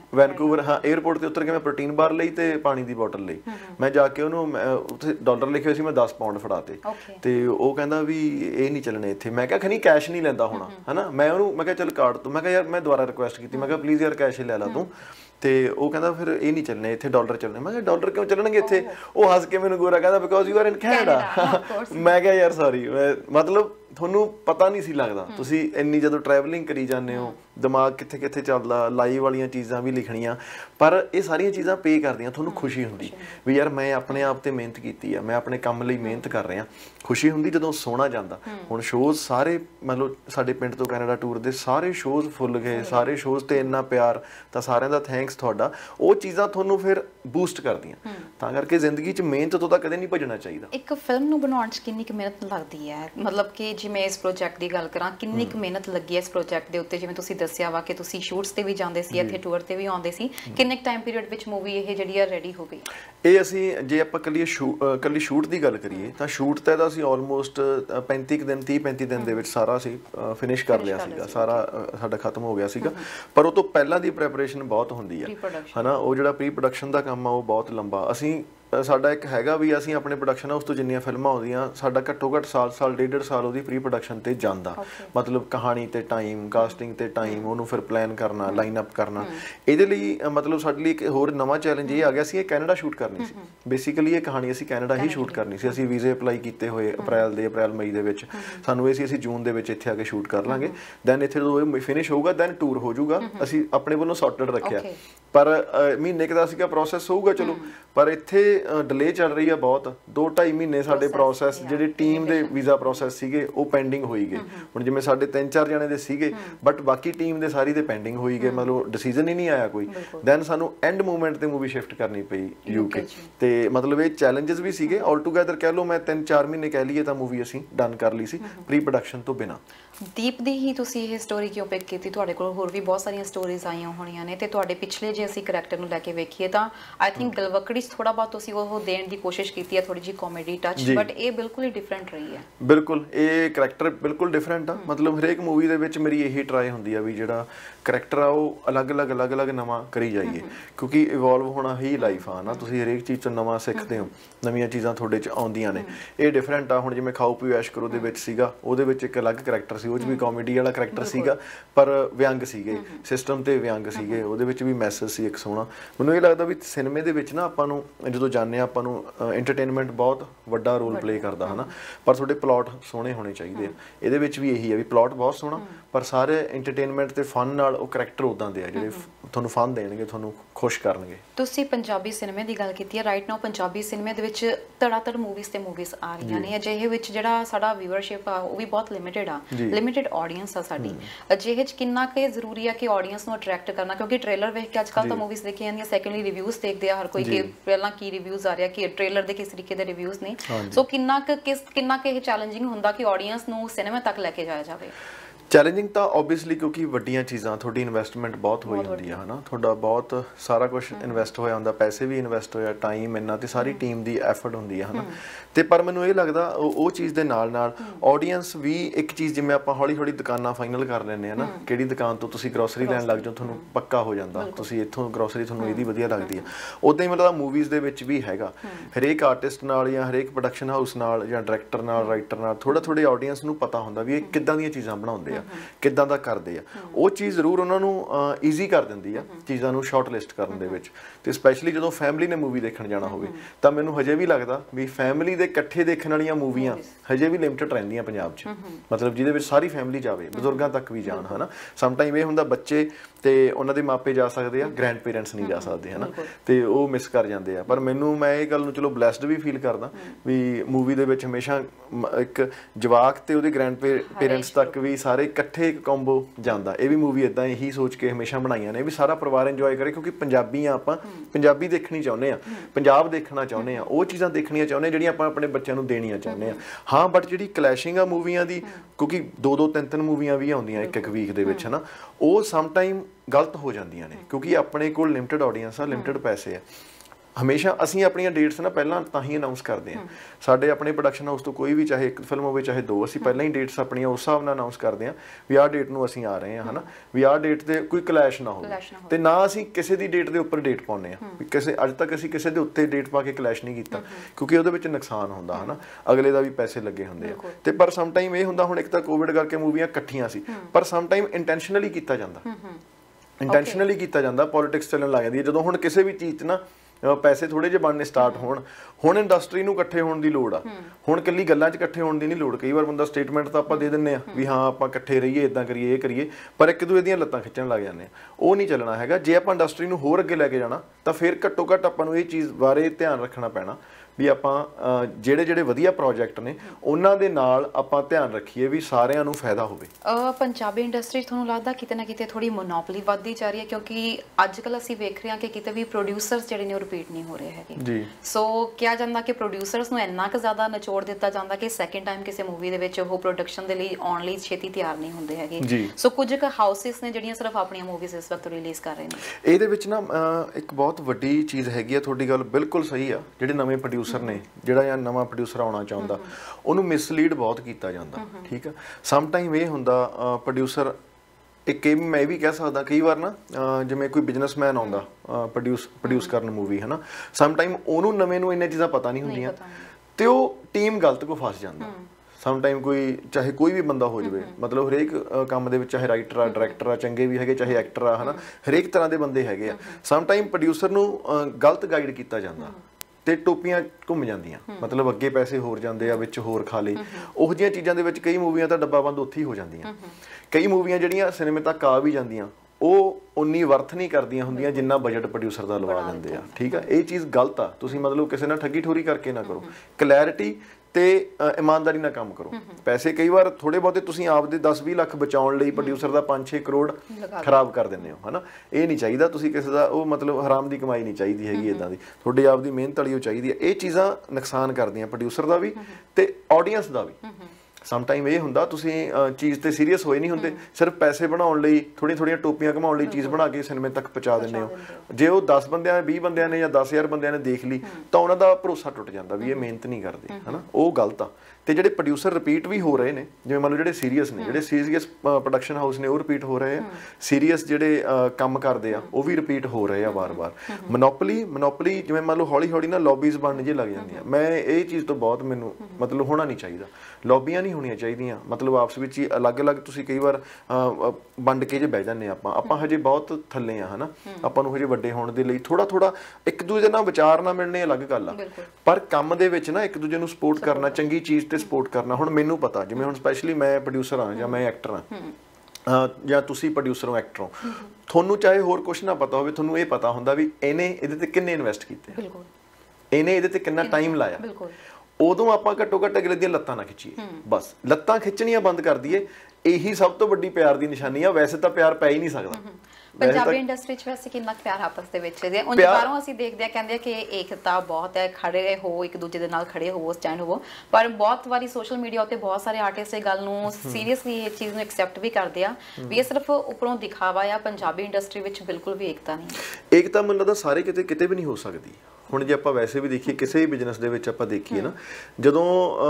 ਵੈਨਕੂਵਰ ਹਾਂ 에ਅਰਪੋਰਟ ਤੇ ਉਤਰ ਕੇ ਮੈਂ ਪ੍ਰੋਟੀਨ ਬਾਰ ਲਈ ਤੇ ਪਾਣੀ ਦੀ ਬੋਟਲ ਲਈ। ਮੈਂ ਜਾ ਕੇ ਉਹਨੂੰ ਉੱਥੇ ਡਾਲਰ ਲਿਖੇ ਹੋਏ ਸੀ, ਮੈਂ ਦਸ ਪਾਉਂਡ ਫੜਾਤੇ ਤੇ ਉਹ ਕਹਿੰਦਾ ਵੀ ਇਹ ਨਹੀਂ ਚੱਲਣੇ ਇੱਥੇ। ਮੈਂ ਕਿਹਾ ਖਨੀ ਕੈਸ਼ ਨਹੀਂ ਲੈਂਦਾ ਹੋਣਾ ਹਨਾ। ਮੈਂ ਉਹਨੂੰ ਮੈਂ ਕਿਹਾ ਚੱਲ ਕਾਰਡ ਤੋਂ, ਮੈਂ ਕਿਹਾ ਯਾਰ ਮੈਂ ਦੁਬਾਰਾ ਰਿਕੁਐਸਟ ਕੀਤੀ, ਮੈਂ ਕਿਹਾ ਪਲੀਜ਼ ਯਾਰ ਕੈਸ਼ ਹੀ ਲੈ ਲਾ ਤੂੰ। ਤੇ ਉਹ ਕਹਿੰਦਾ ਫਿਰ ਇਹ ਨਹੀਂ ਚੱਲਣੇ ਇੱਥੇ, ਡਾਲਰ ਚੱਲਣੇ। ਮੈਂ ਕਿਹਾ ਡਾਲਰ ਕਿਉਂ ਚੱਲਣਗੇ ਇੱਥੇ? ਉਹ ਹੱਸ ਕੇ ਮੈਨੂੰ ਗੋਰਾ ਕਹਿੰਦਾ because you are in Canada. ਮੈਂ ਕਿਹਾ ਯਾਰ ਸੌਰੀ, ਮਤਲਬ ਤੁਹਾਨੂੰ ਪਤਾ ਨਹੀਂ ਸੀ ਲੱਗਦਾ, ਤੁਸੀਂ ਇੰਨੀ ਜਦੋਂ ਟਰੈਵਲਿੰਗ ਕਰੀ ਜਾਂਦੇ ਹੋ ਦਿਮਾਗ ਕਿੱਥੇ ਕਿੱਥੇ ਚੱਲਦਾ, ਲਾਈਵ ਵਾਲੀਆਂ ਚੀਜ਼ਾਂ ਵੀ ਲਿਖਣੀਆਂ, ਪਰ ਇਹ ਸਾਰੀਆਂ ਚੀਜ਼ਾਂ ਪੇ ਕਰਦੀਆਂ, ਤੁਹਾਨੂੰ ਖੁਸ਼ੀ ਹੁੰਦੀ ਵੀ ਯਾਰ ਮੈਂ ਆਪਣੇ ਆਪ ਤੇ ਮਿਹਨਤ ਕੀਤੀ ਆ, ਮੈਂ ਆਪਣੇ ਕੰਮ ਲਈ ਮਿਹਨਤ ਕਰ ਰਿਹਾ। ਖੁਸ਼ੀ ਹੁੰਦੀ ਜਦੋਂ ਸੋਹਣਾ ਜਾਂਦਾ। ਹੁਣ ਸ਼ੋਜ਼ ਸਾਰੇ ਮਤਲਬ ਸਾਡੇ ਪਿੰਡ ਤੋਂ ਕੈਨੇਡਾ ਟੂਰ ਦੇ ਸਾਰੇ ਸ਼ੋਜ਼ ਫੁੱਲ ਗਏ, ਸਾਰੇ ਸ਼ੋਜ਼ ਤੇ ਇੰਨਾ ਪਿਆਰ, ਤਾਂ ਸਾਰਿਆਂ ਦਾ ਥੈਂਕਸ ਤੁਹਾਡਾ। ਉਹ ਚੀਜ਼ਾਂ ਤੁਹਾਨੂੰ ਫਿਰ ਬੂਸਟ ਕਰਦੀਆਂ। ਤਾਂ ਕਰਕੇ ਜ਼ਿੰਦਗੀ 'ਚ ਮਿਹਨਤ ਤੋਂ ਤਾਂ ਕਦੇ ਨਹੀਂ ਭੱਜਣਾ ਚਾਹੀਦਾ। ਇੱਕ ਫਿਲਮ ਨੂੰ ਬਣਾਉਣ 'ਚ ਕਿੰਨੀ ਕੁ ਮਿਹਨਤ ਲੱਗਦੀ ਹੈ? ਮਤਲਬ ਕਿ ਜਿਵੇਂ ਇਸ ਪ੍ਰੋਜੈਕਟ ਦੀ ਗੱਲ ਕਰਾਂ, ਕਿੰਨੀ ਕੁ ਮਿਹਨਤ ਲੱਗੀ ਹੈ ਇਸ ਪ੍ਰੋਜੈਕਟ ਦੇ ਉੱਤੇ? ਜਿਵੇਂ ਤੁਸੀਂ ਦੱਸਿਆ ਵਾ ਕਿ ਤੁਸੀਂ ਸ਼ੂਟਸ ਤੇ ਵੀ ਜਾਂਦੇ ਸੀ, ਇੱਥੇ ਟੂਰ ਤੇ ਵੀ ਆਉਂਦੇ ਸੀ, ਕਿੰਨੇ ਕੁ ਟਾਈਮ ਪੀਰੀਅਡ ਵਿੱਚ ਮੂਵੀ ਇਹ ਜਿਹੜੀ ਆ ਰੈਡੀ ਹੋ ਗਈ? ਇਹ ਅਸੀਂ ਜੇ ਆਪਾਂ ਕੱਲੀ ਕੱਲੀ ਸ਼ੂਟ ਦੀ ਗੱਲ ਕਰੀਏ ਤਾਂ ਸ਼ੂਟ ਤਾਂ ਇਹਦਾ ਅਸੀਂ ਆਲਮੋਸਟ ਪੈਂਤੀ ਕੁ ਦਿਨ ਤੀਹ ਪੈਂਤੀ ਦਿਨ ਦੇ ਵਿੱਚ ਸਾਰਾ ਅਸੀਂ ਫਿਨਿਸ਼ ਕਰ ਲਿਆ ਸੀਗਾ, ਸਾਰਾ ਸਾਡਾ ਖਤਮ ਹੋ ਗਿਆ ਸੀਗਾ। ਪਰ ਉਹ ਤੋਂ ਪਹਿਲਾਂ ਦੀ ਪ੍ਰੈਪਰੇਸ਼ਨ ਬਹੁਤ ਹੁੰਦੀ ਆ ਹਨਾ। ਉਹ ਜਿਹੜਾ ਪ੍ਰੀ ਪ੍ਰੋਡਕਸ਼ਨ ਦਾ ਕੰਮ ਆ ਉਹ ਬਹੁਤ ਲੰਬਾ। ਅਸੀਂ ਸਾਡਾ ਇੱਕ ਹੈਗਾ ਵੀ ਅਸੀਂ ਆਪਣੇ ਪ੍ਰੋਡਕਸ਼ਨ ਹਾਊਸ ਤੋਂ ਜਿੰਨੀਆਂ ਫਿਲਮਾਂ ਆਉਂਦੀਆਂ, ਸਾਡਾ ਘੱਟੋ ਘੱਟ ਸਾਲ ਸਾਲ ਡੇਢ ਡੇਢ ਸਾਲ ਉਹਦੀ ਪ੍ਰੀ ਪ੍ਰੋਡਕਸ਼ਨ ਤੇ ਜਾਂਦਾ। ਮਤਲਬ ਕਹਾਣੀ ਤੇ ਟਾਈਮ, ਕਾਸਟਿੰਗ ਤੇ ਟਾਈਮ, ਉਹਨੂੰ ਫਿਰ ਪਲਾਨ ਕਰਨਾ, ਲਾਈਨ ਅਪ ਕਰਨਾ। ਇਹਦੇ ਲਈ ਮਤਲਬ ਸਾਡੇ ਲਈ ਇੱਕ ਹੋਰ ਨਵਾਂ ਚੈਲੰਜ ਇਹ ਆ ਗਿਆ ਸੀ, ਇਹ ਕੈਨੇਡਾ ਸ਼ੂਟ ਕਰਨੀ ਸੀ। ਬੇਸਿਕਲੀ ਇਹ ਕਹਾਣੀ ਅਸੀਂ ਕੈਨੇਡਾ ਹੀ ਸ਼ੂਟ ਕਰਨੀ ਸੀ। ਅਸੀਂ ਵੀਜ਼ੇ ਅਪਲਾਈ ਕੀਤੇ ਹੋਏ ਅਪ੍ਰੈਲ ਦੇ ਅਪ੍ਰੈਲ ਮਈ ਦੇ ਵਿੱਚ। ਸਾਨੂੰ ਇਹ ਸੀ ਅਸੀਂ ਜੂਨ ਦੇ ਵਿੱਚ ਇੱਥੇ ਆ ਕੇ ਸ਼ੂਟ ਕਰ ਲਾਂਗੇ, ਦੈਨ ਇੱਥੇ ਜਦੋਂ ਇਹ ਫਿਨਿਸ਼ ਹੋਊਗਾ ਦੈਨ ਟੂਰ ਹੋ ਜਾਊਗਾ। ਅਸੀਂ ਆਪਣੇ ਵੱਲੋਂ ਸੌਰਟਡ ਰੱਖਿਆ, ਪਰ ਮਹੀਨੇ ਕੁ ਦਾ ਸੀਗਾ ਪ੍ਰੋਸੈਸ ਹੋਊਗਾ ਚਲੋ। ਪਰ ਇੱਥੇ ਡਿਲੇ ਚੱਲ ਰਹੀ ਆ ਬਹੁਤ, ਦੋ ਢਾਈ ਮਹੀਨੇ ਸਾਡੇ ਪ੍ਰੋਸੈਸ ਜਿਹੜੇ ਟੀਮ ਦੇ ਵੀਜ਼ਾ ਪ੍ਰੋਸੈਸ ਸੀਗੇ ਉਹ ਪੈਂਡਿੰਗ ਹੋਈ ਗਏ। ਹੁਣ ਜਿਵੇਂ ਸਾਡੇ ਤਿੰਨ ਚਾਰ ਜਣੇ ਦੇ ਸੀਗੇ, ਬਟ ਬਾਕੀ ਟੀਮ ਦੇ ਸਾਰੀ ਦੇ ਪੈਂਡਿੰਗ ਹੋਈ ਗਏ, ਮਤਲਬ ਡਿਸੀਜਨ ਹੀ ਨਹੀਂ ਆਇਆ ਕੋਈ। ਦੈਨ ਸਾਨੂੰ ਐਂਡ ਮੂਵਮੈਂਟ ਤੇ ਮੂਵੀ ਸ਼ਿਫਟ ਕਰਨੀ ਪਈ ਯੂਕੇ ਤੇ। ਮਤਲਬ ਇਹ ਚੈਲੰਜਸ ਵੀ ਸੀਗੇ। ਆਲ ਟੂਗੇਦਰ ਕਹਿ ਲਓ ਮੈਂ ਤਿੰਨ ਚਾਰ ਮਹੀਨੇ ਕਹਿ ਲਈਏ ਤਾਂ ਮੂਵੀ ਅਸੀਂ ਡਨ ਕਰ ਲਈ ਸੀ ਪ੍ਰੀ ਪ੍ਰੋਡਕਸ਼ਨ ਤੋਂ ਬਿਨਾਂ। ਦੀਪ ਦੀ ਹੀ ਤੁਸੀਂ ਇਹ ਸਟੋਰੀ ਕਿਉਂ ਪਿਕ ਕੀਤੀ? ਤੁਹਾਡੇ ਕੋਲ ਹੋਰ ਵੀ ਬਹੁਤ ਸਾਰੀਆਂ ਸਟੋਰੀਜ਼ ਆਈਆਂ ਹੋਣੀਆਂ ਨੇ, ਤੇ ਤੁਹਾਡੇ ਪਿਛਲੇ ਜੇ ਅਸੀਂ ਕਰੈਕਟਰ ਨੂੰ ਲੈ ਕੇ ਵੇਖੀਏ ਤਾਂ ਆਈ ਥਿੰਕ ਗਲਵਕੜੀ ਥੋੜਾ ਬਹੁਤ ਤੁਸੀਂ ਉਹ ਦੇਣ ਦੀ ਕੋਸ਼ਿਸ਼ ਕੀਤੀ ਹੈ, ਥੋੜੀ ਜਿਹੀ ਕਾਮੇਡੀ ਟੱਚ, ਬਟ ਇਹ ਬਿਲਕੁਲ ਹੀ ਡਿਫਰੈਂਟ ਰਹੀ ਹੈ। ਬਿਲਕੁਲ ਇਹ ਕਰੈਕਟਰ ਬਿਲਕੁਲ ਡਿਫਰੈਂਟ ਆ। ਮਤਲਬ ਹਰੇਕ ਮੂਵੀ ਦੇ ਵਿੱਚ ਮੇਰੀ ਇਹੀ ਟਰਾਈ ਹੁੰਦੀ ਆ ਵੀ ਜਿਹੜਾ ਕਰੈਕਟਰ ਆ ਉਹ ਅਲੱਗ-ਅਲੱਗ ਅਲੱਗ-ਅਲੱਗ ਨਵਾਂ ਕਰੀ ਜਾਈਏ, ਕਿਉਂਕਿ ਇਵੋਲਵ ਹੋਣਾ ਹੀ ਲਾਈਫ ਆ ਨਾ। ਤੁਸੀਂ ਹਰੇਕ ਚੀਜ਼ ਤੋਂ ਨਵਾਂ ਸਿੱਖਦੇ ਹੋ, ਨਵੀਆਂ ਚੀਜ਼ਾਂ ਤੁਹਾਡੇ 'ਚ ਆਉਂਦੀਆਂ ਨੇ। ਇਹ ਡਿਫਰੈਂਟ ਆ। ਹੁਣ ਜਿਵੇਂ ਖਾਓ ਪੀਓ ਐਸ਼ ਕਰੋ ਦੇ ਵਿੱਚ ਸੀਗਾ, ਉਹਦੇ ਵਿੱਚ ਇੱਕ ਅਲੱਗ ਕਰੈਕਟਰ ਸੀ, ਉਹ 'ਚ ਵੀ ਕਾਮੇਡੀ ਵਾਲਾ ਕਰੈਕਟਰ ਸੀਗਾ, ਪਰ ਵਿਅੰਗ ਸੀਗੇ, ਸਿਸਟਮ ਤੇ ਵਿਅੰਗ ਸੀਗੇ। ਉਹਦੇ ਵਿੱਚ ਵੀ ਮੈਸੇਜ ਸੀ ਇੱਕ ਸੋਹਣਾ। ਮੈਨੂੰ ਇਹ ਲੱਗਦਾ ਵੀ ਸਿਨੇਮੇ ਦੇ ਵਿੱਚ ਨਾ ਆਪਾਂ ਨੂੰ ਜਦੋਂ ਜਾਂਦੇ ਹਾਂ ਆਪਾਂ ਨੂੰ ਐਂਟਰਟੇਨਮੈਂਟ ਬਹੁਤ ਵੱਡਾ ਰੋਲ ਪਲੇ ਕਰਦਾ ਹਨਾ, ਪਰ ਤੁਹਾਡੇ ਪਲਾਟ ਸੋਹਣੇ ਹੋਣੇ ਚਾਹੀਦੇ ਆ। ਇਹਦੇ ਵਿੱਚ ਵੀ ਇਹੀ ਆ ਵੀ ਪਲਾਟ ਬਹੁਤ ਸੋਹਣਾ, ਪਰ ਸਾਰੇ ਐਂਟਰਟੇਨਮੈਂਟ ਤੇ ਫਨ ਨਾਲ ਉਹ ਕਰੈਕਟਰ ਉਦਾਂ ਦੇ ਆ ਜਿਹੜੇ ਤੁਹਾਨੂੰ ਫਨ ਦੇਣਗੇ, ਤੁਹਾਨੂੰ ਖੁਸ਼ ਕਰਨਗੇ। ਤੁਸੀਂ ਪੰਜਾਬੀ ਸਿਨੇਮੇ ਦੀ ਗੱਲ ਕੀਤੀ ਹੈ। ਰਾਈਟ ਨਾਓ ਪੰਜਾਬੀ ਸਿਨੇਮੇ ਦੇ ਵਿੱਚ ਧੜਾਧੜ ਮੂਵੀਜ਼ ਤੇ ਮੂਵੀਜ਼ ਆ ਰਹੀਆਂ ਨੇ। ਅਜਿਹੇ ਵਿੱਚ ਜਿਹੜਾ ਸਾਡਾ ਵਿਊਅਰਸ਼ਿਪ ਆ ਉਹ ਵੀ ਬਹੁਤ ਲਿਮਿਟਡ ਆ, ਲਿਮਿਟਡ ਆਡੀਅנס ਆ ਸਾਡੀ। ਅਜਿਹੇ 'ਚ ਕਿੰਨਾ ਕੁ ਜ਼ਰੂਰੀ ਆ ਕਿ ਆਡੀਅנס ਨੂੰ ਅਟਰੈਕਟ ਕਰਨਾ? ਕਿਉਂਕਿ ਟ੍ਰੇਲਰ ਵੇਖ ਕੇ ਅੱਜ ਕੱਲ੍ਹ ਤਾਂ ਮੂਵੀਜ਼ ਦੇਖੀ ਜਾਂਦੀਆਂ, ਸੈਕੰਡਲੀ ਰਿਵਿਊਜ਼ ਦੇਖਦੇ ਆ ਹਰ ਕੋਈ ਕਿ ਪਹਿਲਾਂ ਕੀ ਰਿਵਿਊਜ਼ ਆ ਰਿਹਾ, ਕਿ ਟ੍ਰੇਲਰ ਦੇ ਕਿਸ ਤਰੀਕੇ ਦੇ ਰਿਵਿਊਜ਼ ਨੇ। ਸੋ ਕਿੰਨਾ ਕੁ ਕਿਸ ਕਿੰਨਾ ਕੁ ਇਹ ਚੈਲੰਜਿੰਗ ਹੁੰਦਾ ਕਿ ਆਡੀਅנס ਨੂੰ ਸਿਨੇਮਾ ਤੱਕ ਲੈ ਕੇ ਜਾਇਆ ਜਾਵੇ? ਚੈਲੰਜਿੰਗ ਤਾਂ ਓਬਵੀਅਸਲੀ, ਕਿਉਂਕਿ ਵੱਡੀਆਂ ਚੀਜ਼ਾਂ, ਤੁਹਾਡੀ ਇਨਵੈਸਟਮੈਂਟ ਬਹੁਤ ਹੋਈ ਹੁੰਦੀ ਆ ਹਨਾ, ਤੁਹਾਡਾ ਬਹੁਤ ਸਾਰਾ ਕੁਝ ਇਨਵੈਸਟ ਹੋਇਆ ਹੁੰਦਾ, ਪੈਸੇ ਵੀ ਇਨਵੈਸਟ ਹੋਇਆ, ਟਾਈਮ ਇੰਨਾ, ਤੇ ਸਾਰੀ ਟੀਮ ਦੀ ਐਫਰਟ ਹੁੰਦੀ ਆ ਹਨਾ। ਤੇ ਪਰ ਮੈਨੂੰ ਇਹ ਲੱਗਦਾ ਉਹ ਚੀਜ਼ ਦੇ ਨਾਲ ਨਾਲ ਆਡੀਅנס ਵੀ ਇੱਕ ਚੀਜ਼, ਜਿਵੇਂ ਆਪਾਂ ਹੌਲੀ ਹੌਲੀ ਦੁਕਾਨਾਂ ਫਾਈਨਲ ਕਰ ਲੈਂਦੇ ਆ ਨਾ, ਕਿਹੜੀ ਦੁਕਾਨ ਤੋਂ ਤੁਸੀਂ ਗਰੋਸਰੀ ਲੈਣ ਲੱਗ ਜਾਓ, ਤੁਹਾਨੂੰ ਪੱਕਾ ਹੋ ਜਾਂਦਾ ਤੁਸੀਂ ਇੱਥੋਂ ਗਰੋਸਰੀ ਤੁਹਾਨੂੰ ਇਹਦੀ ਵਧੀਆ ਲੱਗਦੀ ਆ। ਉਦਾਂ ਹੀ ਮਤਲਬ ਮੂਵੀਜ਼ ਦੇ ਵਿੱਚ ਵੀ ਹੈਗਾ, ਹਰੇਕ ਆਰਟਿਸਟ ਨਾਲ ਜਾਂ ਹਰੇਕ ਪ੍ਰੋਡਕਸ਼ਨ ਹਾਊਸ ਨਾਲ ਜਾਂ ਡਾਇਰੈਕਟਰ ਨਾਲ, ਰਾਈਟਰ ਨਾਲ ਥੋੜਾ ਥੋੜੇ ਆਡੀਅנס ਨੂੰ ਪਤਾ ਹੁੰਦਾ ਵੀ ਇਹ ਕਿੱਦਾਂ ਦੀਆਂ ਚੀਜ਼ਾਂ ਬਣਾਉਂਦੇ ਆ, ਕਿੱਦਾਂ ਦਾ ਕਰਦੇ ਆ। ਉਹ ਚੀਜ਼ ਜ਼ਰੂਰ ਉਹਨਾਂ ਨੂੰ ਈਜ਼ੀ ਕਰ ਦਿੰਦੀ ਆ ਚੀਜ਼ਾਂ ਨੂੰ ਸ਼ਾਰਟ ਲਿਸਟ ਕਰਨ ਦੇ ਵਿੱਚ। ਤੇ ਸਪੈਸ਼ਲੀ ਜਦੋਂ ਫੈਮਿਲੀ ਨੇ ਮੂਵੀ ਦੇਖਣ ਜਾਣਾ ਹੋਵੇ ਤਾਂ ਮੈਨੂੰ ਹਜੇ ਵੀ ਲੱਗਦਾ ਵੀ ਫੈਮਿਲੀ ਦੇ ਇਕੱਠੇ ਦੇਖਣ ਵਾਲੀਆਂ ਮੂਵੀਆਂ ਹਜੇ ਵੀ ਲਿਮਟਿਡ ਰਹਿੰਦੀਆਂ ਪੰਜਾਬ 'ਚ, ਮਤਲਬ ਜਿਹਦੇ ਵਿੱਚ ਸਾਰੀ ਫੈਮਿਲੀ ਜਾਵੇ, ਬਜ਼ੁਰਗਾਂ ਤੱਕ ਵੀ ਜਾਣ ਹਨਾ। ਸਮ ਟਾਈਮ ਇਹ ਹੁੰਦਾ ਬੱਚੇ ਤੇ ਉਹਨਾਂ ਦੇ ਮਾਪੇ ਜਾ ਸਕਦੇ ਆ, ਗ੍ਰੈਂਡ ਪੇਰੈਂਟਸ ਨਹੀਂ ਜਾ ਸਕਦੇ ਹਨਾ, ਤੇ ਉਹ ਮਿਸ ਕਰ ਜਾਂਦੇ ਆ। ਪਰ ਮੈਨੂੰ ਮੈਂ ਇਹ ਗੱਲ ਨੂੰ ਚਲੋ ਬਲੈਸਡ ਵੀ ਫੀਲ ਕਰਦਾ ਵੀ ਮੂਵੀ ਦੇ ਵਿੱਚ ਹਮੇਸ਼ਾ ਇੱਕ ਜਵਾਕ ਤੇ ਉਹਦੇ ਗ੍ਰੈਂਡ ਪੇਰੈਂਟਸ ਤੱਕ ਵੀ ਸਾਰੇ ਇਕੱਠੇ ਇੱਕ ਕੰਬੋ ਜਾਂਦਾ। ਇਹ ਵੀ ਮੂਵੀ ਇਦਾਂ ਇਹੀ ਸੋਚ ਕੇ ਹਮੇਸ਼ਾ ਬਣਾਈਆਂ ਨੇ ਵੀ ਸਾਰਾ ਪਰਿਵਾਰ ਇੰਜੋਏ ਕਰੇ, ਕਿਉਂਕਿ ਪੰਜਾਬੀ ਆ ਆਪਾਂ, ਪੰਜਾਬੀ ਦੇਖਣੀ ਚਾਹੁੰਦੇ ਆ, ਪੰਜਾਬ ਦੇਖਣਾ ਚਾਹੁੰਦੇ ਆ, ਉਹ ਚੀਜ਼ਾਂ ਦੇਖਣੀਆਂ ਚਾਹੁੰਦੇ ਆ ਜਿਹੜੀਆਂ ਆਪਾਂ ਆਪਣੇ ਬੱਚਿਆਂ ਨੂੰ ਦੇਣੀਆਂ ਚਾਹੁੰਦੇ ਆ। ਹਾਂ ਬਟ ਜਿਹੜੀ ਕਲੈਸ਼ਿੰਗ ਆ ਮੂਵੀਆਂ ਦੀ, ਕਿਉਂਕਿ ਦੋ ਦੋ ਤਿੰਨ ਤਿੰਨ ਮੂਵੀਆਂ ਵੀ ਆਉਂਦੀਆਂ ਇੱਕ ਇੱਕ ਵੀਕ ਦੇ ਵਿੱਚ ਹਨਾ, ਉਹ ਸਮ ਟਾਈਮ ਗਲਤ ਹੋ ਜਾਂਦੀਆਂ ਨੇ, ਕਿਉਂਕਿ ਆਪਣੇ ਕੋਲ ਲਿਮਟਿਡ ਆਡੀਅנס ਆ, ਲਿਮਟਿਡ ਪੈਸੇ ਆ। ਹਮੇਸ਼ਾ ਅਸੀਂ ਆਪਣੀਆਂ ਡੇਟਸ ਨਾ ਪਹਿਲਾਂ ਤਾਂ ਹੀ ਅਨਾਉਂਸ ਕਰਦੇ ਹਾਂ। ਸਾਡੇ ਆਪਣੇ ਪ੍ਰੋਡਕਸ਼ਨ ਹਾਊਸ ਤੋਂ ਕੋਈ ਵੀ ਚਾਹੇ ਇੱਕ ਫਿਲਮ ਹੋਵੇ ਚਾਹੇ ਦੋ, ਅਸੀਂ ਪਹਿਲਾਂ ਹੀ ਡੇਟਸ ਆਪਣੀਆਂ ਉਸ ਹਿਸਾਬ ਨਾਲ ਅਨਾਉਂਸ ਕਰਦੇ ਹਾਂ ਵੀ ਆਹ ਡੇਟ ਨੂੰ ਅਸੀਂ ਆ ਰਹੇ ਹਾਂ, ਹਨਾ, ਵੀ ਆਹ ਡੇਟ ਤੇ ਕੋਈ ਕਲੈਸ਼ ਨਾ ਹੋਵੇ। ਤੇ ਨਾ ਅਸੀਂ ਕਿਸੇ ਦੀ ਡੇਟ ਦੇ ਉੱਪਰ ਡੇਟ ਪਾਉਂਦੇ ਹਾਂ ਵੀ ਕਿਸੇ ਅੱਜ ਤੱਕ ਅਸੀਂ ਕਿਸੇ ਦੇ ਉੱਤੇ ਡੇਟ ਪਾ ਕੇ ਕਲੈਸ਼ ਨਹੀਂ ਕੀਤਾ, ਕਿਉਂਕਿ ਉਹਦੇ ਵਿੱਚ ਨੁਕਸਾਨ ਹੁੰਦਾ, ਹਨਾ, ਅਗਲੇ ਦਾ ਵੀ ਪੈਸੇ ਲੱਗੇ ਹੁੰਦੇ ਆ। ਤੇ ਪਰ ਸਮ ਟਾਈਮ ਇਹ ਹੁੰਦਾ, ਹੁਣ ਇੱਕ ਤਾਂ ਕੋਵਿਡ ਕਰਕੇ ਮੂਵੀਆਂ ਇਕੱਠੀਆਂ ਸੀ, ਪਰ ਸਮ ਟਾਈਮ ਇੰਟੈਂਸ਼ਨਲੀ ਕੀਤਾ ਜਾਂਦਾ, ਇੰਟੈਂਸ਼ਨਲੀ ਕੀਤਾ ਜਾਂਦਾ, ਪੋਲਿਟਿਕਸ ਚੱਲਣ ਲੱਗ ਜਾਂਦੀ ਹੈ। ਜਦੋਂ ਹੁਣ ਕਿਸੇ ਵੀ ਚੀਜ਼ 'ਚ ਨਾ ਪੈਸੇ ਥੋੜੇ ਜਿਹੇ ਬਣਨੇ ਸਟਾਰਟ ਹੋਣ, ਹੁਣ ਇੰਡਸਟਰੀ ਨੂੰ ਇਕੱਠੇ ਹੋਣ ਦੀ ਲੋੜ ਆ। ਹੁਣ ਇਕੱਲੀ ਗੱਲਾਂ 'ਚ ਇਕੱਠੇ ਹੋਣ ਦੀ ਨਹੀਂ ਲੋੜ। ਕਈ ਵਾਰ ਬੰਦਾ ਸਟੇਟਮੈਂਟ ਤਾਂ ਆਪਾਂ ਦੇ ਦਿੰਦੇ ਆ ਵੀ ਹਾਂ ਆਪਾਂ ਇਕੱਠੇ ਰਹੀਏ, ਇਦਾਂ ਕਰੀਏ, ਇਹ ਕਰੀਏ, ਪਰ ਇੱਕ ਦੂਜੇ ਦੀਆਂ ਲੱਤਾਂ ਖਿੱਚਣ ਲੱਗ ਜਾਂਦੇ ਆ। ਉਹ ਨਹੀਂ ਚੱਲਣਾ ਹੈਗਾ। ਜੇ ਆਪਾਂ ਇੰਡਸਟਰੀ ਨੂੰ ਹੋਰ ਅੱਗੇ ਲੈ ਕੇ ਜਾਣਾ ਤਾਂ ਫਿਰ ਘੱਟੋ ਘੱਟ ਆਪਾਂ ਨੂੰ ਇਹ ਚੀਜ਼ ਬਾਰੇ ਧਿਆਨ ਰੱਖਣਾ ਪੈਣਾ ਵੀ ਆਪਾਂ ਜਿਹੜੇ ਜਿਹੜੇ ਵਧੀਆ ਪ੍ਰੋਜੈਕਟ ਨੇ ਉਹਨਾਂ ਦੇ ਨਾਲ ਆਪਾਂ ਧਿਆਨ ਰੱਖੀਏ ਵੀ ਸਾਰਿਆਂ ਨੂੰ ਫਾਇਦਾ ਹੋਵੇ। ਪੰਜਾਬੀ ਇੰਡਸਟਰੀ ਤੁਹਾਨੂੰ ਲੱਗਦਾ ਕਿਤੇ ਨਾ ਕਿਤੇ ਥੋੜੀ ਮੋਨੋਪੋਲੀ ਵੱਧਦੀ ਜਾ ਰਹੀ ਹੈ, ਕਿਉਂਕਿ ਅੱਜ ਕੱਲ੍ਹ ਅਸੀਂ ਵੇਖ ਰਹੇ ਹਾਂ ਕਿ ਕਿਤੇ ਵੀ ਪ੍ਰੋਡਿਊਸਰਸ ਜਿਹੜੇ ਨੇ ਉਹ ਰਿਪੀਟ ਨਹੀਂ ਹੋ ਰਹੇ ਹੈਗੇ ਜੀ। ਸੋ ਕਿਹਾ ਜਾਂਦਾ ਕਿ ਪ੍ਰੋਡਿਊਸਰਸ ਨੂੰ ਇੰਨਾ ਕੁ ਜ਼ਿਆਦਾ ਨਿਚੋੜ ਦਿੱਤਾ ਜਾਂਦਾ ਕਿ ਸੈਕਿੰਡ ਟਾਈਮ ਕਿਸੇ ਮੂਵੀ ਦੇ ਵਿੱਚ ਉਹ ਪ੍ਰੋਡਕਸ਼ਨ ਦੇ ਲਈ ਆਉਣ ਲਈ ਛੇਤੀ ਤਿਆਰ ਨਹੀਂ ਹੁੰਦੇ ਹੈਗੇ। ਸੋ ਕੁਝ ਕੁ ਹਾਊਸਿਸ ਨੇ ਜਿਹੜੀਆਂ ਸਿਰਫ ਆਪਣੀਆਂ ਮੂਵੀਜ਼ ਇਸ ਵਕਤ ਰਿਲੀਜ਼ ਕਰ ਰਹੇ ਨੇ। ਇਹਦੇ ਵਿੱਚ ਨਾ ਇੱਕ ਬਹੁਤ ਵੱਡੀ ਚੀਜ਼ ਹੈਗੀ ਆ, ਤੁਹਾਡੀ ਗੱਲ ਬਿਲਕੁਲ ਸਹੀ ਆ। ਜਿਹੜੇ ਨਵੇਂ ਪ੍ਰੋਡਿਊਸਰ ਨੇ, ਜਿਹੜਾ ਜਾਂ ਨਵਾਂ ਪ੍ਰੋਡਿਊਸਰ ਆਉਣਾ ਚਾਹੁੰਦਾ, ਉਹਨੂੰ ਮਿਸਲੀਡ ਬਹੁਤ ਕੀਤਾ ਜਾਂਦਾ, ਠੀਕ ਆ। ਸਮ ਟਾਈਮ ਇਹ ਹੁੰਦਾ ਪ੍ਰੋਡਿਊਸਰ, ਇੱਕ ਇਹ ਮੈਂ ਵੀ ਕਹਿ ਸਕਦਾ ਕਈ ਵਾਰ ਨਾ ਜਿਵੇਂ ਕੋਈ ਬਿਜ਼ਨਸਮੈਨ ਆਉਂਦਾ ਪ੍ਰੋਡਿਊਸ ਪ੍ਰੋਡਿਊਸ ਕਰਨ ਮੂਵੀ, ਹਨਾ, ਸਮ ਟਾਈਮ ਉਹਨੂੰ ਨਵੇਂ ਨੂੰ ਇੰਨੀਆਂ ਚੀਜ਼ਾਂ ਪਤਾ ਨਹੀਂ ਹੁੰਦੀਆਂ ਤੇ ਉਹ ਟੀਮ ਗਲਤ ਕੋ ਫਸ ਜਾਂਦਾ। ਸਮ ਟਾਈਮ ਕੋਈ ਚਾਹੇ ਕੋਈ ਵੀ ਬੰਦਾ ਹੋ ਜਾਵੇ, ਮਤਲਬ ਹਰੇਕ ਕੰਮ ਦੇ ਵਿੱਚ ਚਾਹੇ ਰਾਈਟਰ ਆ, ਡਾਇਰੈਕਟਰ ਆ, ਚੰਗੇ ਵੀ ਹੈਗੇ, ਚਾਹੇ ਐਕਟਰ ਆ, ਹਨਾ, ਹਰੇਕ ਤਰ੍ਹਾਂ ਦੇ ਬੰਦੇ ਹੈਗੇ ਆ। ਸਮ ਟਾਈਮ ਪ੍ਰੋਡਿਊਸਰ ਨੂੰ ਗਲਤ ਗਾਈਡ ਕੀਤਾ ਜਾਂਦਾ ਤੇ ਟੋਪੀਆਂ ਘੁੰਮ ਜਾਂਦੀਆਂ, ਮਤਲਬ ਅੱਗੇ ਪੈਸੇ ਹੋਰ ਜਾਂਦੇ ਆ, ਵਿੱਚ ਹੋਰ ਖਾ ਲਏ। ਉਹੋ ਜਿਹੀਆਂ ਚੀਜ਼ਾਂ ਦੇ ਵਿੱਚ ਕਈ ਮੂਵੀਆਂ ਤਾਂ ਡੱਬਾ ਬੰਦ ਉੱਥੇ ਹੀ ਹੋ ਜਾਂਦੀਆਂ। ਕਈ ਮੂਵੀਆਂ ਜਿਹੜੀਆਂ ਸਿਨੇਮੇ ਤੱਕ ਆ ਵੀ ਜਾਂਦੀਆਂ ਉਹ ਉਨੀ ਵਰਥ ਨਹੀਂ ਕਰਦੀਆਂ ਹੁੰਦੀਆਂ ਜਿੰਨਾ ਬਜਟ ਪ੍ਰੋਡਿਊਸਰ ਦਾ ਲਵਾ ਦਿੰਦੇ ਆ, ਠੀਕ ਆ। ਇਹ ਚੀਜ਼ ਗਲਤ ਆ। ਤੁਸੀਂ ਮਤਲਬ ਕਿਸੇ ਨਾਲ ਠੱਗੀ ਠੋਰੀ ਕਰਕੇ ਨਾ ਕਰੋ, ਕਲੈਰਿਟੀ ਤੇ ਇਮਾਨਦਾਰੀ ਨਾਲ ਕੰਮ ਕਰੋ। ਪੈਸੇ ਕਈ ਵਾਰ ਥੋੜੇ ਬਹੁਤੇ ਤੁਸੀਂ ਆਪਦੇ ਦਸ ਵੀਹ ਲੱਖ ਬਚਾਉਣ ਲਈ ਪ੍ਰੋਡਿਊਸਰ ਦਾ ਪੰਜ ਛੇ ਕਰੋੜ ਖਰਾਬ ਕਰ ਦਿੰਦੇ ਹੋ, ਹਨਾ। ਇਹ ਨਹੀਂ ਚਾਹੀਦਾ। ਤੁਸੀਂ ਕਿਸੇ ਦਾ ਉਹ ਮਤਲਬ ਹਰਾਮ ਦੀ ਕਮਾਈ ਨਹੀਂ ਚਾਹੀਦੀ ਹੈਗੀ ਇਦਾਂ ਦੀ, ਤੁਹਾਡੀ ਆਪਦੀ ਮਿਹਨਤ ਵਾਲੀ ਉਹ ਚਾਹੀਦੀ ਹੈ। ਇਹ ਚੀਜ਼ਾਂ ਨੁਕਸਾਨ ਕਰਦੀਆਂ ਪ੍ਰੋਡਿਊਸਰ ਦਾ ਵੀ ਤੇ ਆਡੀਅנס ਦਾ ਵੀ। ਸਮ ਟਾਈਮ ਇਹ ਹੁੰਦਾ ਤੁਸੀਂ ਚੀਜ਼ ਤੇ ਸੀਰੀਅਸ ਹੋਏ ਨਹੀਂ ਹੁੰਦੇ, ਸਿਰਫ ਪੈਸੇ ਬਣਾਉਣ ਲਈ ਥੋੜ੍ਹੀਆਂ ਥੋੜ੍ਹੀਆਂ ਟੋਪੀਆਂ ਘਮਾਉਣ ਲਈ ਚੀਜ਼ ਬਣਾ ਕੇ ਸਿਨੇਮੇ ਤੱਕ ਪਹੁੰਚਾ ਦਿੰਦੇ ਹੋ। ਜੇ ਉਹ ਦਸ ਬੰਦਿਆਂ ਵੀਹ ਬੰਦਿਆਂ ਨੇ ਜਾਂ ਦਸ ਹਜ਼ਾਰ ਬੰਦਿਆਂ ਨੇ ਦੇਖ ਲਈ ਤਾਂ ਉਹਨਾਂ ਦਾ ਭਰੋਸਾ ਟੁੱਟ ਜਾਂਦਾ ਵੀ ਇਹ ਮਿਹਨਤ ਨਹੀਂ ਕਰਦੇ, ਹਨਾ। ਉਹ ਗਲਤ ਆ। ਤੇ ਜਿਹੜੇ ਪ੍ਰੋਡਿਊਸਰ ਰਿਪੀਟ ਵੀ ਹੋ ਰਹੇ ਨੇ, ਜਿਵੇਂ ਮੰਨ ਲਓ ਜਿਹੜੇ ਸੀਰੀਅਸ ਨੇ, ਜਿਹੜੇ ਸੀਰੀਅਸ ਪ੍ਰੋਡਕਸ਼ਨ ਹਾਊਸ ਨੇ ਉਹ ਰਿਪੀਟ ਹੋ ਰਹੇ ਆ, ਸੀਰੀਅਸ ਜਿਹੜੇ ਕੰਮ ਕਰਦੇ ਆ ਉਹ ਵੀ ਰਿਪੀਟ ਹੋ ਰਹੇ ਆ ਵਾਰ-ਵਾਰ। ਮੋਨੋਪੋਲੀ ਮੋਨੋਪੋਲੀ ਜਿਵੇਂ ਮੰਨ ਲਓ ਹੌਲੀ ਹੌਲੀ ਨਾ ਲੌਬੀਜ਼ ਬਣਨ ਜੇ ਲੱਗ ਜਾਂਦੀਆਂ। ਮੈਂ ਇਹ ਚੀਜ਼ ਤੋਂ ਬਹੁਤ ਮੈਨੂੰ ਮਤਲਬ ਹੋਣਾ ਨਹੀਂ ਚਾਹੀਦਾ। ਲੌਬੀਆਂ ਨਹੀਂ ਹੋਣੀਆਂ ਚਾਹੀਦੀਆਂ, ਮਤਲਬ ਆਪਸ ਵਿੱਚ ਹੀ ਅਲੱਗ-ਅਲੱਗ ਤੁਸੀਂ ਕਈ ਵਾਰ ਵੰਡ ਕੇ ਜੇ ਬਹਿ ਜਾਂਦੇ ਆਪਾਂ ਆਪਾਂ ਹਜੇ ਬਹੁਤ ਥੱਲੇ ਆ, ਹਨਾ। ਆਪਾਂ ਨੂੰ ਹਜੇ ਵੱਡੇ ਹੋਣ ਦੇ ਲਈ ਥੋੜਾ ਥੋੜਾ ਇੱਕ ਦੂਜੇ ਨਾਲ ਵਿਚਾਰ ਨਾ ਮਿਲਣੇ ਅਲੱਗ ਗੱਲ ਆ, ਪਰ ਕੰਮ ਦੇ ਵਿੱਚ ਨਾ ਇੱਕ ਦੂਜੇ ਨੂੰ ਸਪੋਰਟ ਕਰਨਾ, ਚੰਗੀ ਚੀਜ਼ ਤੇ ਸਪੋਰਟ ਕਰਨਾ। ਹੁਣ ਮੈਨੂੰ ਪਤਾ, ਜਿਵੇਂ ਹੁਣ ਸਪੈਸ਼ਲੀ ਮੈਂ ਪ੍ਰੋਡਿਊਸਰ ਹਾਂ ਜਾਂ ਮੈਂ ਐਕਟਰ ਹਾਂ ਜਾਂ ਤੁਸੀਂ ਪ੍ਰੋਡਿਊਸਰ ਹੋ, ਐਕਟਰ ਹੋ, ਤੁਹਾਨੂੰ ਚਾਹੇ ਹੋਰ ਕੁਛ ਨਾ ਪਤਾ ਹੋਵੇ, ਤੁਹਾਨੂੰ ਇਹ ਪਤਾ ਹੁੰਦਾ ਵੀ ਇਹਨੇ ਇਹਦੇ ਤੇ ਕਿੰਨੇ ਇਨਵੈਸਟ ਕੀਤੇ, ਇਹਨੇ ਇਹਦੇ ਤੇ ਕਿੰਨਾ ਟਾਈਮ ਲਾਇਆ। ਉਦੋਂ ਆਪਾਂ ਘੱਟੋ ਘੱਟ ਅਗਲੇ ਦੀਆਂ ਲੱਤਾਂ ਨਾ ਖਿੱਚੀਏ, ਬਸ ਲੱਤਾਂ ਖਿੱਚਣੀਆਂ ਬੰਦ ਕਰ ਦਈਏ। ਇਹੀ ਸਭ ਤੋਂ ਵੱਡੀ ਪਿਆਰ ਦੀ ਨਿਸ਼ਾਨੀ ਆ। ਵੈਸੇ ਤਾਂ ਪਿਆਰ ਪੈ ਹੀ ਨਹੀਂ ਸਕਦਾ। ਪੰਜਾਬੀ ਇੰਡਸਟਰੀ 'ਚ ਵੈਸੇ ਕਿੰਨਾ ਪਿਆਰ ਆਪਸ ਦੇ ਵਿੱਚ ਹੈ। ਉਂਝ ਬਾਹਰੋਂ ਅਸੀਂ ਦੇਖਦੇ ਆ, ਕਹਿੰਦੇ ਆ ਕਿ ਏਕਤਾ ਬਹੁਤ ਹੈ, ਖੜੇ ਹੋ ਇੱਕ ਦੂਜੇ ਦੇ ਨਾਲ, ਖੜੇ ਹੋਵੋ, ਸਟੈਂਡ ਹੋਵੋ। ਪਰ ਬਹੁਤ ਵਾਰੀ ਸੋਸ਼ਲ ਮੀਡੀਆ ਉੱਤੇ ਬਹੁਤ ਸਾਰੇ ਆਰਟਿਸਟ ਇਹ ਗੱਲ ਨੂੰ ਸੀਰੀਅਸਲੀ ਇਹ ਚੀਜ਼ ਨੂੰ ਐਕਸੈਪਟ ਵੀ ਕਰਦੇ ਆ ਵੀ ਇਹ ਸਿਰਫ ਉੱਪਰੋਂ ਦਿਖਾਵਾ ਆ। ਪੰਜਾਬੀ ਇੰਡਸਟਰੀ ਵਿੱਚ ਬਿਲਕੁਲ ਵੀ ਏਕਤਾ ਨਹੀਂ। ਏਕਤਾ ਮੈਨੂੰ ਲੱਗਦਾ ਸਾਰੇ ਕਿਤੇ ਕਿਤੇ ਵੀ ਨਹੀਂ ਹੋ ਸਕਦੀ। ਹੁਣ ਜੇ ਆਪਾਂ ਵੈਸੇ ਵੀ ਦੇਖੀਏ, ਕਿਸੇ ਵੀ ਬਿਜ਼ਨਸ ਦੇ ਵਿੱਚ ਆਪਾਂ ਦੇਖੀਏ ਨਾ, ਜਦੋਂ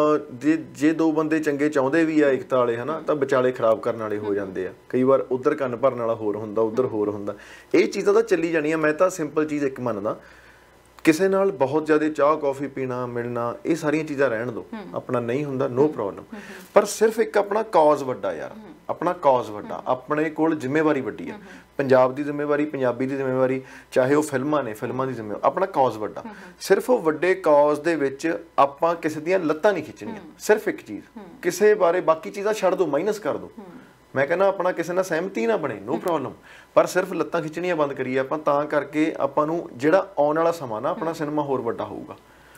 ਜੇ ਜੇ ਦੋ ਬੰਦੇ ਚੰਗੇ ਚਾਹੁੰਦੇ ਵੀ ਆ ਏਕਤਾ ਵਾਲੇ, ਹਨਾ, ਤਾਂ ਵਿਚਾਲੇ ਖਰਾਬ ਕਰਨ ਵਾਲੇ ਹੋ ਜਾਂਦੇ ਆ। ਕਈ ਵਾਰ ਉਧਰ ਕੰਨ ਭਰਨ ਵਾਲਾ ਹੋਰ ਹੁੰਦਾ, ਉਧਰ ਹੋਰ ਹੁੰਦਾ। ਇਹ ਚੀਜ਼ਾਂ ਤਾਂ ਚੱਲੀ ਜਾਣੀਆਂ। ਮੈਂ ਤਾਂ ਸਿੰਪਲ ਚੀਜ਼ ਇੱਕ ਮੰਨਦਾ, ਕਿਸੇ ਨਾਲ ਬਹੁਤ ਜ਼ਿਆਦਾ ਚਾਹ ਕੌਫੀ ਪੀਣਾ, ਮਿਲਣਾ, ਇਹ ਸਾਰੀਆਂ ਚੀਜ਼ਾਂ ਰਹਿਣ ਦਿਓ। ਆਪਣਾ ਨਹੀਂ ਹੁੰਦਾ, ਨੋ ਪ੍ਰੋਬਲਮ, ਪਰ ਸਿਰਫ ਇੱਕ ਆਪਣਾ ਕਾਜ਼ ਵੱਡਾ ਯਾਰ, ਆਪਣਾ ਕਾਜ਼ ਵੱਡਾ, ਆਪਣੇ ਕੋਲ ਜ਼ਿੰਮੇਵਾਰੀ ਵੱਡੀ ਆ। ਪੰਜਾਬ ਦੀ ਜ਼ਿੰਮੇਵਾਰੀ, ਪੰਜਾਬੀ ਦੀ ਜ਼ਿੰਮੇਵਾਰੀ, ਚਾਹੇ ਉਹ ਫਿਲਮਾਂ ਨੇ, ਫਿਲਮਾਂ ਦੀ ਜ਼ਿੰਮੇਵਾਰੀ, ਆਪਣਾ ਕਾਜ਼ ਵੱਡਾ। ਸਿਰਫ ਉਹ ਵੱਡੇ ਕਾਜ਼ ਦੇ ਵਿੱਚ ਆਪਾਂ ਕਿਸੇ ਦੀਆਂ ਲੱਤਾਂ ਨਹੀਂ ਖਿੱਚਣੀਆਂ। ਸਿਰਫ ਇੱਕ ਚੀਜ਼, ਕਿਸੇ ਬਾਰੇ ਬਾਕੀ ਚੀਜ਼ਾਂ ਛੱਡ ਦਿਓ, ਮਾਈਨਸ ਕਰ ਦਿਓ। ਮੈਂ ਕਹਿੰਦਾ ਆਪਣਾ ਕਿਸੇ ਨਾਲ ਸਹਿਮਤੀ ਨਾ ਬਣੇ, ਨੋ ਪ੍ਰੋਬਲਮ, ਪਰ ਸਿਰਫ ਲੱਤਾਂ ਖਿੱਚਣੀਆਂ ਬੰਦ ਕਰੀਏ ਆਪਾਂ। ਤਾਂ ਕਰਕੇ ਆਪਾਂ ਨੂੰ ਜਿਹੜਾ ਆਉਣ ਵਾਲਾ ਸਮਾਂ ਨਾ ਆਪਣਾ ਸਿਨੇਮਾ ਹੋਰ ਵੱਡਾ ਹੋਊਗਾ।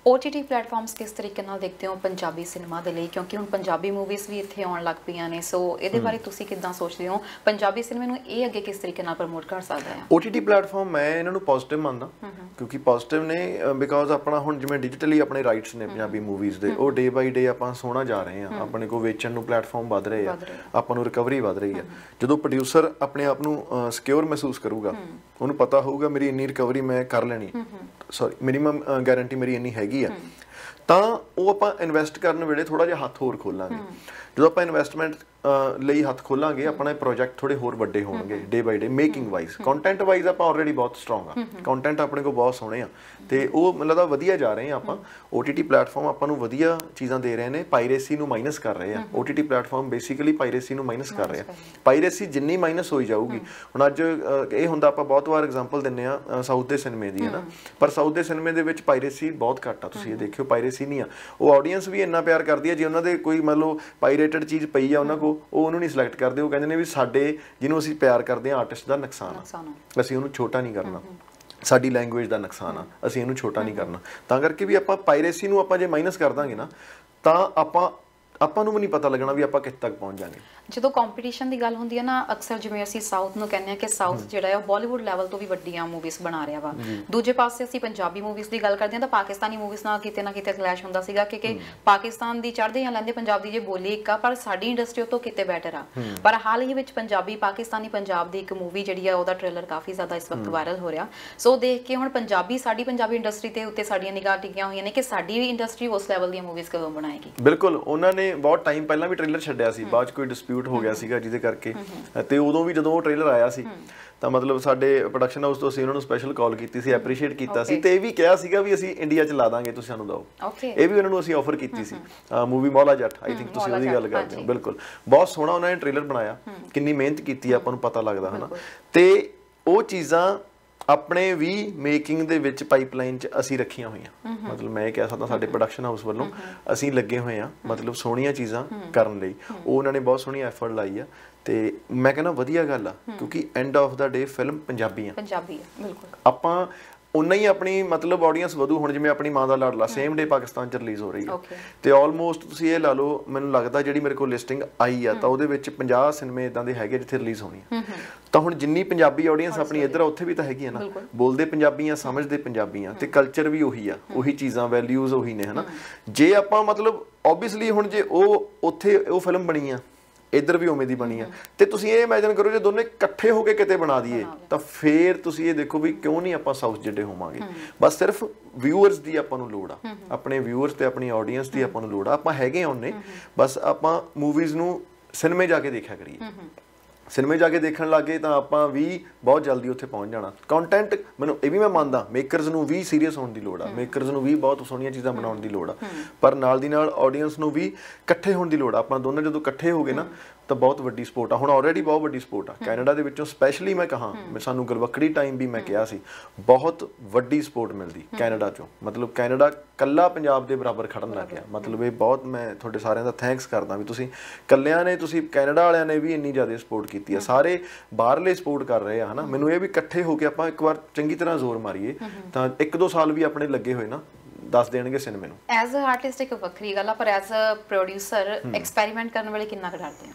ਓਟੀਟੀ ਪਲੇਟਫਾਰਮਸ ਕਿਸ ਤਰੀਕੇ ਨਾਲ ਦੇਖਦੇ ਹੋ ਪੰਜਾਬੀ ਸਿਨੇਮਾ ਦੇ ਲਈ, ਕਿਉਂਕਿ ਹੁਣ ਪੰਜਾਬੀ ਮੂਵੀਜ਼ ਵੀ ਇੱਥੇ ਆਉਣ ਲੱਗ ਪਈਆਂ ਨੇ, ਸੋ ਇਹਦੇ ਬਾਰੇ ਤੁਸੀਂ ਕਿੱਦਾਂ ਸੋਚਦੇ ਹੋ ਪੰਜਾਬੀ ਸਿਨੇਮੇ ਨੂੰ ਇਹ ਅੱਗੇ ਕਿਸ ਤਰੀਕੇ ਨਾਲ ਪ੍ਰਮੋਟ ਕਰ ਸਕਦਾ ਹੈ? ਓਟੀਟੀ ਪਲੇਟਫਾਰਮ ਮੈਂ ਇਹਨਾਂ ਨੂੰ ਪੋਜ਼ਿਟਿਵ ਮੰਨਦਾ, ਕਿਉਂਕਿ ਪੋਜ਼ਿਟਿਵ ਨੇ ਬਿਕੋਜ਼ ਆਪਣਾ ਹੁਣ ਜਿਵੇਂ ਡਿਜੀਟਲੀ ਆਪਣੇ ਰਾਈਟਸ ਨੇ ਪੰਜਾਬੀ ਮੂਵੀਜ਼ ਦੇ, ਉਹ ਡੇ ਬਾਈ ਡੇ ਆਪਾਂ ਸੋਹਣਾ ਜਾ ਰਹੇ ਆ, ਆਪਣੇ ਕੋਲ ਵੇਚਣ ਨੂੰ ਪਲੇਟਫਾਰਮ ਵੱਧ ਰਹੇ ਆ, ਆਪਾਂ ਨੂੰ ਰਿਕਵਰੀ ਵੱਧ ਰਹੀ ਆ। ਜਦੋਂ ਪ੍ਰੋਡਿਊਸਰ ਆਪਣੇ ਆਪ ਨੂੰ ਸਿਕਿਉਰ ਮਹਿਸੂਸ ਕਰੂਗਾ, ਉਹਨੂੰ ਪਤਾ ਹੋਊਗਾ ਮੇਰੀ ਇੰਨੀ ਰਿਕਵਰੀ ਮੈਂ ਕਰ ਲੈਣੀ, ਸੌਰੀ ਮਿਨੀਮਮ ਗਾਰੰਟੀ ਮੇਰੀ ਇੰਨੀ ਹੈਗੀ ਆ, ਤਾਂ ਉਹ ਆਪਾਂ ਇਨਵੈਸਟ ਕਰਨ ਵੇਲੇ ਥੋੜਾ ਜਿਹਾ ਹੱਥ ਹੋਰ ਖੋਲਾਂਗੇ। ਜਦੋਂ ਆਪਾਂ ਇਨਵੈਸਟਮੈਂਟ ਲਈ ਹੱਥ ਖੋਲਾਂਗੇ, ਆਪਣੇ ਪ੍ਰੋਜੈਕਟ ਥੋੜੇ ਹੋਰ ਵੱਡੇ ਹੋਣਗੇ day by day. Making wise, content wise ਆਪਾਂ ਆਲਰੇਡੀ ਬਹੁਤ ਸਟਰੋਂਗ ਆ, ਕੰਟੈਂਟ ਆਪਣੇ ਕੋਲ ਬਹੁਤ ਸੋਹਣੇ ਆ, ਤੇ ਉਹ ਮੈਨੂੰ ਲੱਗਦਾ ਵਧੀਆ ਜਾ ਰਹੇ ਆ ਆਪਾਂ। ਓਟੀਟੀ ਪਲੇਟਫਾਰਮ ਆਪਾਂ ਨੂੰ ਵਧੀਆ ਚੀਜ਼ਾਂ ਦੇ ਰਹੇ ਨੇ, ਪਾਇਰੇਸੀ ਨੂੰ ਮਾਈਨਸ ਕਰ ਰਹੇ ਆ। ਓਟੀਟੀ ਪਲੇਟਫਾਰਮ ਬੇਸਿਕਲੀ ਪਾਇਰੇਸੀ ਨੂੰ ਮਾਈਨਸ ਕਰ ਰਹੇ ਆ। ਪਾਇਰੇਸੀ ਜਿੰਨੀ ਮਾਈਨਸ ਹੋਈ ਜਾਊਗੀ, ਹੁਣ ਅੱਜ ਇਹ ਹੁੰਦਾ, ਆਪਾਂ ਬਹੁਤ ਵਾਰ ਐਗਜ਼ਾਮਪਲ ਦਿੰਦੇ ਆ ਸਾਊਥ ਦੇ ਸਿਨੇਮੇ ਦੀ, ਹੈ ਨਾ, ਪਰ ਸਾਊਥ ਦੇ ਸਿਨੇਮੇ ਦੇ ਵਿੱਚ ਪਾਇਰੇਸੀ ਬਹੁਤ ਘੱਟ ਆ। ਤੁਸੀਂ ਇਹ ਦੇਖਿਓ, ਪਾਇਰੇਸੀ ਨਹੀਂ ਆ। ਉਹ ਆਡੀਅנס ਵੀ ਇੰਨਾ ਪਿਆਰ ਕਰਦੀ ਹੈ, ਜੇ ਉਹਨਾਂ ਦੇ ਕੋਈ ਮੰਨ ਲਓ ਪਾਇਰੇਟਡ ਚੀਜ਼ ਪਈ ਆ ਉਹਨਾਂ ਕੋਲ, ਉਹ ਉਹਨੂੰ ਨਹੀਂ ਸਿਲੈਕਟ ਕਰਦੇ। ਉਹ ਕਹਿੰਦੇ ਨੇ ਵੀ ਸਾਡੇ ਜਿਹਨੂੰ ਅਸੀਂ ਪਿਆਰ ਕਰਦੇ ਹਾਂ ਆਰਟਿਸਟ ਦਾ ਨੁਕਸਾਨ ਆ, ਅਸੀਂ ਉਹਨੂੰ ਛੋਟਾ ਨਹੀਂ ਕਰਨਾ, ਸਾਡੀ ਲੈਂਗੁਏਜ ਦਾ ਨੁਕਸਾਨ ਆ, ਅਸੀਂ ਇਹਨੂੰ ਛੋਟਾ ਨਹੀਂ ਕਰਨਾ। ਤਾਂ ਕਰਕੇ ਵੀ ਆਪਾਂ ਪਾਇਰੇਸੀ ਨੂੰ ਆਪਾਂ ਜੇ ਮਾਈਨਸ ਕਰ ਦਾਂਗੇ ਨਾ, ਤਾਂ ਆਪਾਂ ਆਪਾਂ ਨੂੰ ਵੀ ਨਹੀਂ ਪਤਾ ਲੱਗਣਾ ਵੀ ਆਪਾਂ ਕਿੱਥੇ ਤੱਕ ਪਹੁੰਚ ਜਾਵਾਂਗੇ। ਜਦੋਂ ਕੰਪੀਟੀਸ਼ਨ ਦੀ ਗੱਲ ਹੁੰਦੀ ਹੈ ਨਾ, ਅਕਸਰ ਜਿਵੇਂ ਅਸੀਂ ਸਾਊਥ ਨੂੰ ਕਹਿੰਦੇ ਆ ਕਿ ਸਾਊਥ ਜਿਹੜਾ ਹੈ ਉਹ ਬਾਲੀਵੁੱਡ ਲੈਵਲ ਤੋਂ ਵੀ ਵੱਡੀਆਂ ਮੂਵੀਜ਼ ਬਣਾ ਰਿਹਾ ਵਾ, ਦੂਜੇ ਪਾਸੇ ਅਸੀਂ ਪੰਜਾਬੀ ਮੂਵੀਜ਼ ਦੀ ਗੱਲ ਕਰਦੇ ਹਾਂ ਤਾਂ ਪਾਕਿਸਤਾਨੀ ਮੂਵੀਜ਼ ਨਾਲ ਕਿਤੇ ਨਾ ਕਿਤੇ ਕਲੈਸ਼ ਹੁੰਦਾ ਸੀਗਾ, ਕਿਉਂਕਿ ਪਾਕਿਸਤਾਨ ਦੀ ਚੜ੍ਹਦੇ ਜਾਂ ਲੈਂਦੇ ਪੰਜਾਬ ਦੀ ਜੇ ਬੋਲੀ ਇੱਕ ਆ, ਪਰ ਸਾਡੀ ਇੰਡਸਟਰੀ ਉਹ ਤੋਂ ਕਿਤੇ ਬੈਟਰ ਆ। ਪਰ ਹਾਲ ਹੀ ਵਿੱਚ ਪੰਜਾਬੀ ਪਾਕਿਸਤਾਨੀ ਪੰਜਾਬ ਦੀ ਇੱਕ ਮੂਵੀ ਜਿਹੜੀ ਆ, ਉਹਦਾ ਟ੍ਰੇਲਰ ਕਾਫੀ ਜ਼ਿਆਦਾ ਇਸ ਵਕਤ ਵਾਇਰਲ ਹੋ ਰਿਹਾ, ਸੋ ਦੇਖ ਕੇ ਹੁਣ ਪੰਜਾਬੀ ਸਾਡੀ ਪੰਜਾਬੀ ਇੰਡਸਟਰੀ ਦੇ ਉੱਤੇ ਸਾਡੀਆਂ ਨਿਗਾਹ ਟਿਕੀਆਂ ਹੋਈਆਂ ਨੇ ਕਿ ਸਾਡੀ ਇੰਡਸਟਰੀ ਉਸ ਲੈਵਲ ਦੀਆਂ ਮੂਵੀਜ਼ ਕਦੋਂ ਬਣਾਏਗੀ। ਬਿਲਕੁਲ, ਉਹਨਾਂ ਨੇ ਬਹੁਤ ਟਾਈਮ ਪਹਿਲਾਂ ਵੀ ਟ੍ਰੇਲਰ ਛੱਡਿਆ ਸੀ, ਬਾਅਦ ਚ ਕੋਈ ਡਿਸਪਿਊਟ ਹੋ ਗਿਆ ਸੀਗਾ ਜਿਹਦੇ ਕਰਕੇ, ਤੇ ਉਦੋਂ ਵੀ ਜਦੋਂ ਉਹ ਟ੍ਰੇਲਰ ਆਇਆ ਸੀ ਤਾਂ ਮਤਲਬ ਸਾਡੇ ਪ੍ਰੋਡਕਸ਼ਨ ਹਾਊਸ ਤੋਂ ਅਸੀਂ ਉਹਨਾਂ ਨੂੰ ਸਪੈਸ਼ਲ ਕਾਲ ਕੀਤੀ ਸੀ, ਐਪਰੀਸ਼ੀਏਟ ਕੀਤਾ ਸੀ, ਤੇ ਇਹ ਵੀ ਕਿਹਾ ਸੀਗਾ ਵੀ ਅਸੀਂ ਇੰਡੀਆ ਚ ਲਾ ਦਾਂਗੇ, ਤੁਸੀਂ ਸਾਨੂੰ ਦਿਓ। ਇਹ ਵੀ ਉਹਨਾਂ ਨੂੰ ਅਸੀਂ ਆਫਰ ਕੀਤੀ ਸੀ। ਮੂਵੀ ਮੌਲਾ ਜੱਟ, ਆਈ ਥਿੰਕ ਤੁਸੀਂ ਉਹਦੀ ਗੱਲ ਕਰਦੇ ਹੋ। ਬਿਲਕੁਲ, ਬਹੁਤ ਸੋਹਣਾ ਉਹਨਾਂ ਨੇ ਟ੍ਰੇਲਰ ਬਣਾਇਆ, ਕਿੰਨੀ ਮਿਹਨਤ ਕੀਤੀ ਆਪਾਂ ਨੂੰ ਪਤਾ ਲੱਗਦਾ ਹਨਾ। ਤੇ ਉਹ ਚੀਜ਼ਾਂ ਆਪਣੇ ਵੀ ਮੇਕਿੰਗ ਦੇ ਵਿੱਚ ਪਾਈਪਲਾਈਨ ਚ ਅਸੀਂ ਰੱਖੀਆਂ ਹੋਈਆਂ, ਮਤਲਬ ਮੈਂ ਇਹ ਕਹਿ ਸਕਦਾ ਸਾਡੇ ਪ੍ਰੋਡਕਸ਼ਨ ਹਾਊਸ ਵੱਲੋਂ ਅਸੀਂ ਲੱਗੇ ਹੋਏ ਆ ਮਤਲਬ ਸੋਹਣੀਆਂ ਚੀਜ਼ਾਂ ਕਰਨ ਲਈ। ਉਹ ਉਹਨਾਂ ਨੇ ਬਹੁਤ ਸੋਹਣੀ ਐਫਰਟ ਲਾਈ ਆ, ਤੇ ਮੈਂ ਕਹਿੰਦਾ ਵਧੀਆ ਗੱਲ ਆ, ਕਿਉਂਕਿ end of the day film Punjabi ਆ ਪੰਜਾਬੀ ਆ ਬਿਲਕੁਲ। ਆਪਾਂ ਉਨਾ ਹੀ ਆਪਣੀ ਮਤਲਬ ਆਡੀਅנס ਵਧੂ। ਹੁਣ ਜਿਵੇਂ ਆਪਣੀ ਮਾਂ ਦਾ ਲਾਡਲਾ ਸੇਮ ਡੇ ਪਾਕਿਸਤਾਨ ਚ ਰਿਲੀਜ਼ ਹੋ ਰਹੀ ਹੈ, ਤੇ ਆਲਮੋਸਟ ਤੁਸੀਂ ਇਹ ਲਾ ਲਓ, ਮੈਨੂੰ ਲੱਗਦਾ ਜਿਹੜੀ ਮੇਰੇ ਕੋਲ ਲਿਸਟਿੰਗ ਆਈ ਆ ਤਾਂ ਉਹਦੇ ਵਿੱਚ ਪੰਜਾਹ ਸਿਨੇਮੇ ਇਦਾਂ ਦੇ ਹੈਗੇ ਜਿੱਥੇ ਰਿਲੀਜ਼ ਹੋਣੀ ਆ। ਤਾਂ ਹੁਣ ਜਿੰਨੀ ਪੰਜਾਬੀ ਆਡੀਅנס ਆਪਣੀ ਇੱਧਰ ਆ, ਉੱਥੇ ਵੀ ਤਾਂ ਹੈਗੀ ਆ ਨਾ, ਬੋਲਦੇ ਪੰਜਾਬੀ ਆ, ਸਮਝਦੇ ਪੰਜਾਬੀ ਆ, ਤੇ ਕਲਚਰ ਵੀ ਉਹੀ ਆ, ਉਹੀ ਚੀਜ਼ਾਂ ਵੈਲਿਊਜ਼ ਉਹੀ ਨੇ ਹਨਾ। ਜੇ ਆਪਾਂ ਮਤਲਬ ਓਬਵੀਅਸਲੀ ਹੁਣ ਜੇ ਉਹ ਉੱਥੇ ਉਹ ਫਿਲਮ ਬਣੀ ਆ, ਇੱਧਰ ਵੀ ਉਵੇਂ ਦੀ ਬਣੀ ਆ, ਤੇ ਤੁਸੀਂ ਇਹ ਇਮੇਜਿਨ ਕਰੋ ਜੇ ਦੋਨੇ ਇਕੱਠੇ ਹੋ ਕੇ ਕਿਤੇ ਬਣਾ ਦਈਏ, ਤਾਂ ਫੇਰ ਤੁਸੀਂ ਇਹ ਦੇਖੋ ਵੀ ਕਿਉਂ ਨਹੀਂ ਆਪਾਂ ਸਾਊਥ ਜਿੱਡੇ ਹੋਵਾਂਗੇ। ਬਸ ਸਿਰਫ ਵਿਊਅਰਸ ਦੀ ਆਪਾਂ ਨੂੰ ਲੋੜ ਆ, ਆਪਣੇ ਵਿਊਅਰਸ ਤੇ ਆਪਣੀ ਆਡੀਅנס ਦੀ ਆਪਾਂ ਨੂੰ ਲੋੜ ਆ। ਆਪਾਂ ਹੈਗੇ ਆ ਉਹਨੇ, ਬਸ ਆਪਾਂ ਮੂਵੀਜ਼ ਨੂੰ ਸਿਨੇਮੇ ਜਾ ਕੇ ਦੇਖਿਆ ਕਰੀਏ। ਸਿਨੇਮੇ ਜਾ ਕੇ ਦੇਖਣ ਲੱਗੇ ਤਾਂ ਆਪਾਂ ਵੀ ਬਹੁਤ ਜਲਦੀ ਉੱਥੇ ਪਹੁੰਚ ਜਾਣਾ। ਕੰਟੈਂਟ ਮੈਨੂੰ ਇਹ ਵੀ ਮੈਂ ਮੰਨਦਾ, ਮੇਕਰਸ ਨੂੰ ਵੀ ਸੀਰੀਅਸ ਹੋਣ ਦੀ ਲੋੜ ਆ, ਮੇਕਰਸ ਨੂੰ ਵੀ ਬਹੁਤ ਸੋਹਣੀਆਂ ਚੀਜ਼ਾਂ ਬਣਾਉਣ ਦੀ ਲੋੜ ਆ, ਪਰ ਨਾਲ ਦੀ ਨਾਲ ਆਡੀਅנס ਨੂੰ ਵੀ ਇਕੱਠੇ ਹੋਣ ਦੀ ਲੋੜ ਆ। ਆਪਾਂ ਦੋਨੋਂ ਜਦੋਂ ਇਕੱਠੇ ਹੋ ਗਏ ਨਾ ਤਾਂ ਬਹੁਤ ਵੱਡੀ ਸਪੋਰਟ ਆ। ਹੁਣ ਆਲਰੇਡੀ ਬਹੁਤ ਵੱਡੀ ਸਪੋਰਟ ਆ ਕੈਨੇਡਾ ਦੇ ਵਿੱਚੋਂ, ਸਪੈਸ਼ਲੀ ਮੈਂ ਕਹਾਂ, ਸਾਨੂੰ ਗਲਵੱਕੜੀ ਟਾਈਮ ਵੀ ਮੈਂ ਕਿਹਾ ਸੀ, ਬਹੁਤ ਵੱਡੀ ਸਪੋਰਟ ਮਿਲਦੀ ਕੈਨੇਡਾ ਚੋਂ। ਮਤਲਬ ਕੈਨੇਡਾ ਕੱਲਾ ਪੰਜਾਬ ਦੇ ਬਰਾਬਰ ਖੜਨ ਲੱਗ ਗਿਆ। ਮਤਲਬ ਇਹ ਬਹੁਤ ਮੈਂ ਤੁਹਾਡੇ ਸਾਰਿਆਂ ਦਾ ਥੈਂਕਸ ਕਰਦਾ ਵੀ ਤੁਸੀਂ ਕੱਲਿਆਂ ਨੇ, ਤੁਸੀਂ ਕੈਨੇਡਾ ਵਾਲਿਆਂ ਨੇ ਵੀ ਇੰਨੀ ਜ਼ਿਆਦਾ ਸਪੋਰਟ ਕੀਤੀ ਆ, ਸਾਰੇ ਬਾਹਰਲੇ ਸਪੋਰਟ ਕਰ ਰਹੇ ਆ ਹਨਾ। ਮੈਨੂੰ ਇਹ ਵੀ ਇਕੱਠੇ ਹੋ ਕੇ ਆਪਾਂ ਇੱਕ ਵਾਰ ਚੰਗੀ ਤਰ੍ਹਾਂ ਜ਼ੋਰ ਮਾਰੀਏ ਤਾਂ ਇੱਕ ਦੋ ਸਾਲ ਵੀ ਆਪਣੇ ਲੱਗੇ ਹੋਏ ਨਾ ਦੱਸ ਦੇਣਗੇ ਸਿਨੇਮੇ ਨੂੰ। ਐਜ਼ ਅ ਆਰਟਿਸਟ ਇੱਕ ਵੱਖਰੀ ਗੱਲ ਆ, ਪਰ ਐਜ਼ ਅ ਪ੍ਰੋਡਿਊਸਰ ਐਕਸਪੈਰੀਮੈਂਟ ਕਰਨ ਵੇਲੇ ਕਿੰਨਾ ਕੁ ਡਰਦੇ ਆ?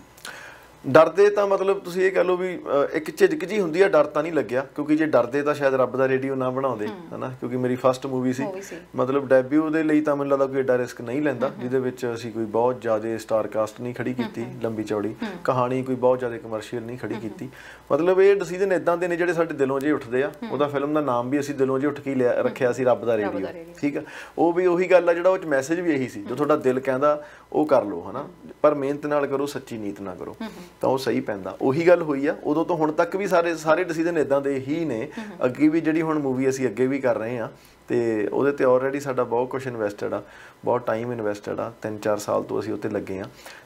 ਡਰਦੇ ਤਾਂ ਮਤਲਬ ਤੁਸੀਂ ਇਹ ਕਹਿ ਲਓ ਵੀ ਇੱਕ ਝਿਜਕ ਜੀ ਹੁੰਦੀ ਆ, ਡਰ ਤਾਂ ਨਹੀਂ ਲੱਗਿਆ, ਕਿਉਂਕਿ ਜੇ ਡਰਦੇ ਤਾਂ ਸ਼ਾਇਦ ਰੱਬ ਦਾ ਰੇਡੀਓ ਨਾ ਬਣਾਉਂਦੇ ਹਨਾ, ਕਿਉਂਕਿ ਮੇਰੀ ਫਸਟ ਮੂਵੀ ਸੀ। ਮਤਲਬ ਡੈਬਿਊ ਦੇ ਲਈ ਤਾਂ ਮੈਨੂੰ ਲੱਗਦਾ ਕੋਈ ਏਡਾ ਰਿਸਕ ਨਹੀਂ ਲੈਂਦਾ, ਜਿਹਦੇ ਵਿੱਚ ਅਸੀਂ ਕੋਈ ਬਹੁਤ ਜ਼ਿਆਦਾ ਸਟਾਰ ਕਾਸਟ ਨਹੀਂ ਖੜੀ ਕੀਤੀ, ਲੰਬੀ ਚੌੜੀ ਕਹਾਣੀ ਕੋਈ ਬਹੁਤ ਜ਼ਿਆਦਾ ਕਮਰਸ਼ੀਅਲ ਨਹੀਂ ਖੜੀ ਕੀਤੀ। ਮਤਲਬ ਇਹ ਡਿਸੀਜਨ ਇਦਾਂ ਦੇ ਨੇ ਜਿਹੜੇ ਸਾਡੇ ਦਿਲੋਂ ਜੇ ਉੱਠਦੇ ਆ। ਉਹਦਾ ਫਿਲਮ ਦਾ ਨਾਮ ਵੀ ਅਸੀਂ ਦਿਲੋਂ ਜੇ ਉੱਠ ਕੇ ਲਿਆ ਰੱਖਿਆ ਸੀ, ਰੱਬ ਦਾ ਰੇਡੀਓ, ਠੀਕ ਆ। ਉਹ ਵੀ ਉਹੀ ਗੱਲ ਆ, ਜਿਹੜਾ ਉਹ ਚ ਮੈਸੇਜ ਵੀ ਇਹੀ ਸੀ, ਜੋ ਤੁਹਾਡਾ ਦਿਲ ਕਹਿੰਦਾ ਉਹ ਕਰ ਲਓ ਹਨਾ, ਪਰ ਮਿਹਨਤ ਨਾਲ ਕਰੋ, ਸੱਚੀ ਨੀਤ ਨਾਲ ਕਰੋ, ਤਾਂ ਉਹ ਸਹੀ ਪੈਂਦਾ। ਉਹੀ ਗੱਲ ਹੋਈ ਆ ਉਦੋਂ ਤੋਂ ਹੁਣ ਤੱਕ ਵੀ, ਸਾਰੇ ਸਾਰੇ ਡਿਸੀਜਨ ਇਦਾਂ ਦੇ ਹੀ ਨੇ। ਅੱਗੇ ਵੀ ਜਿਹੜੀ ਹੁਣ ਮੂਵੀ ਅਸੀਂ ਅੱਗੇ ਵੀ ਕਰ ਰਹੇ ਆ, ਤੇ ਉਹਦੇ ਤੇ ਆਲਰੇਡੀ ਸਾਡਾ ਬਹੁਤ ਕੁਝ ਇਨਵੈਸਟਡ ਆ, ਬਹੁਤ ਟਾਈਮ ਇਨਵੈਸਟਡ ਆ, ਤਿੰਨ ਚਾਰ ਸਾਲ ਤੋਂ ਅਸੀਂ ਉੱਤੇ ਲੱਗੇ ਆ।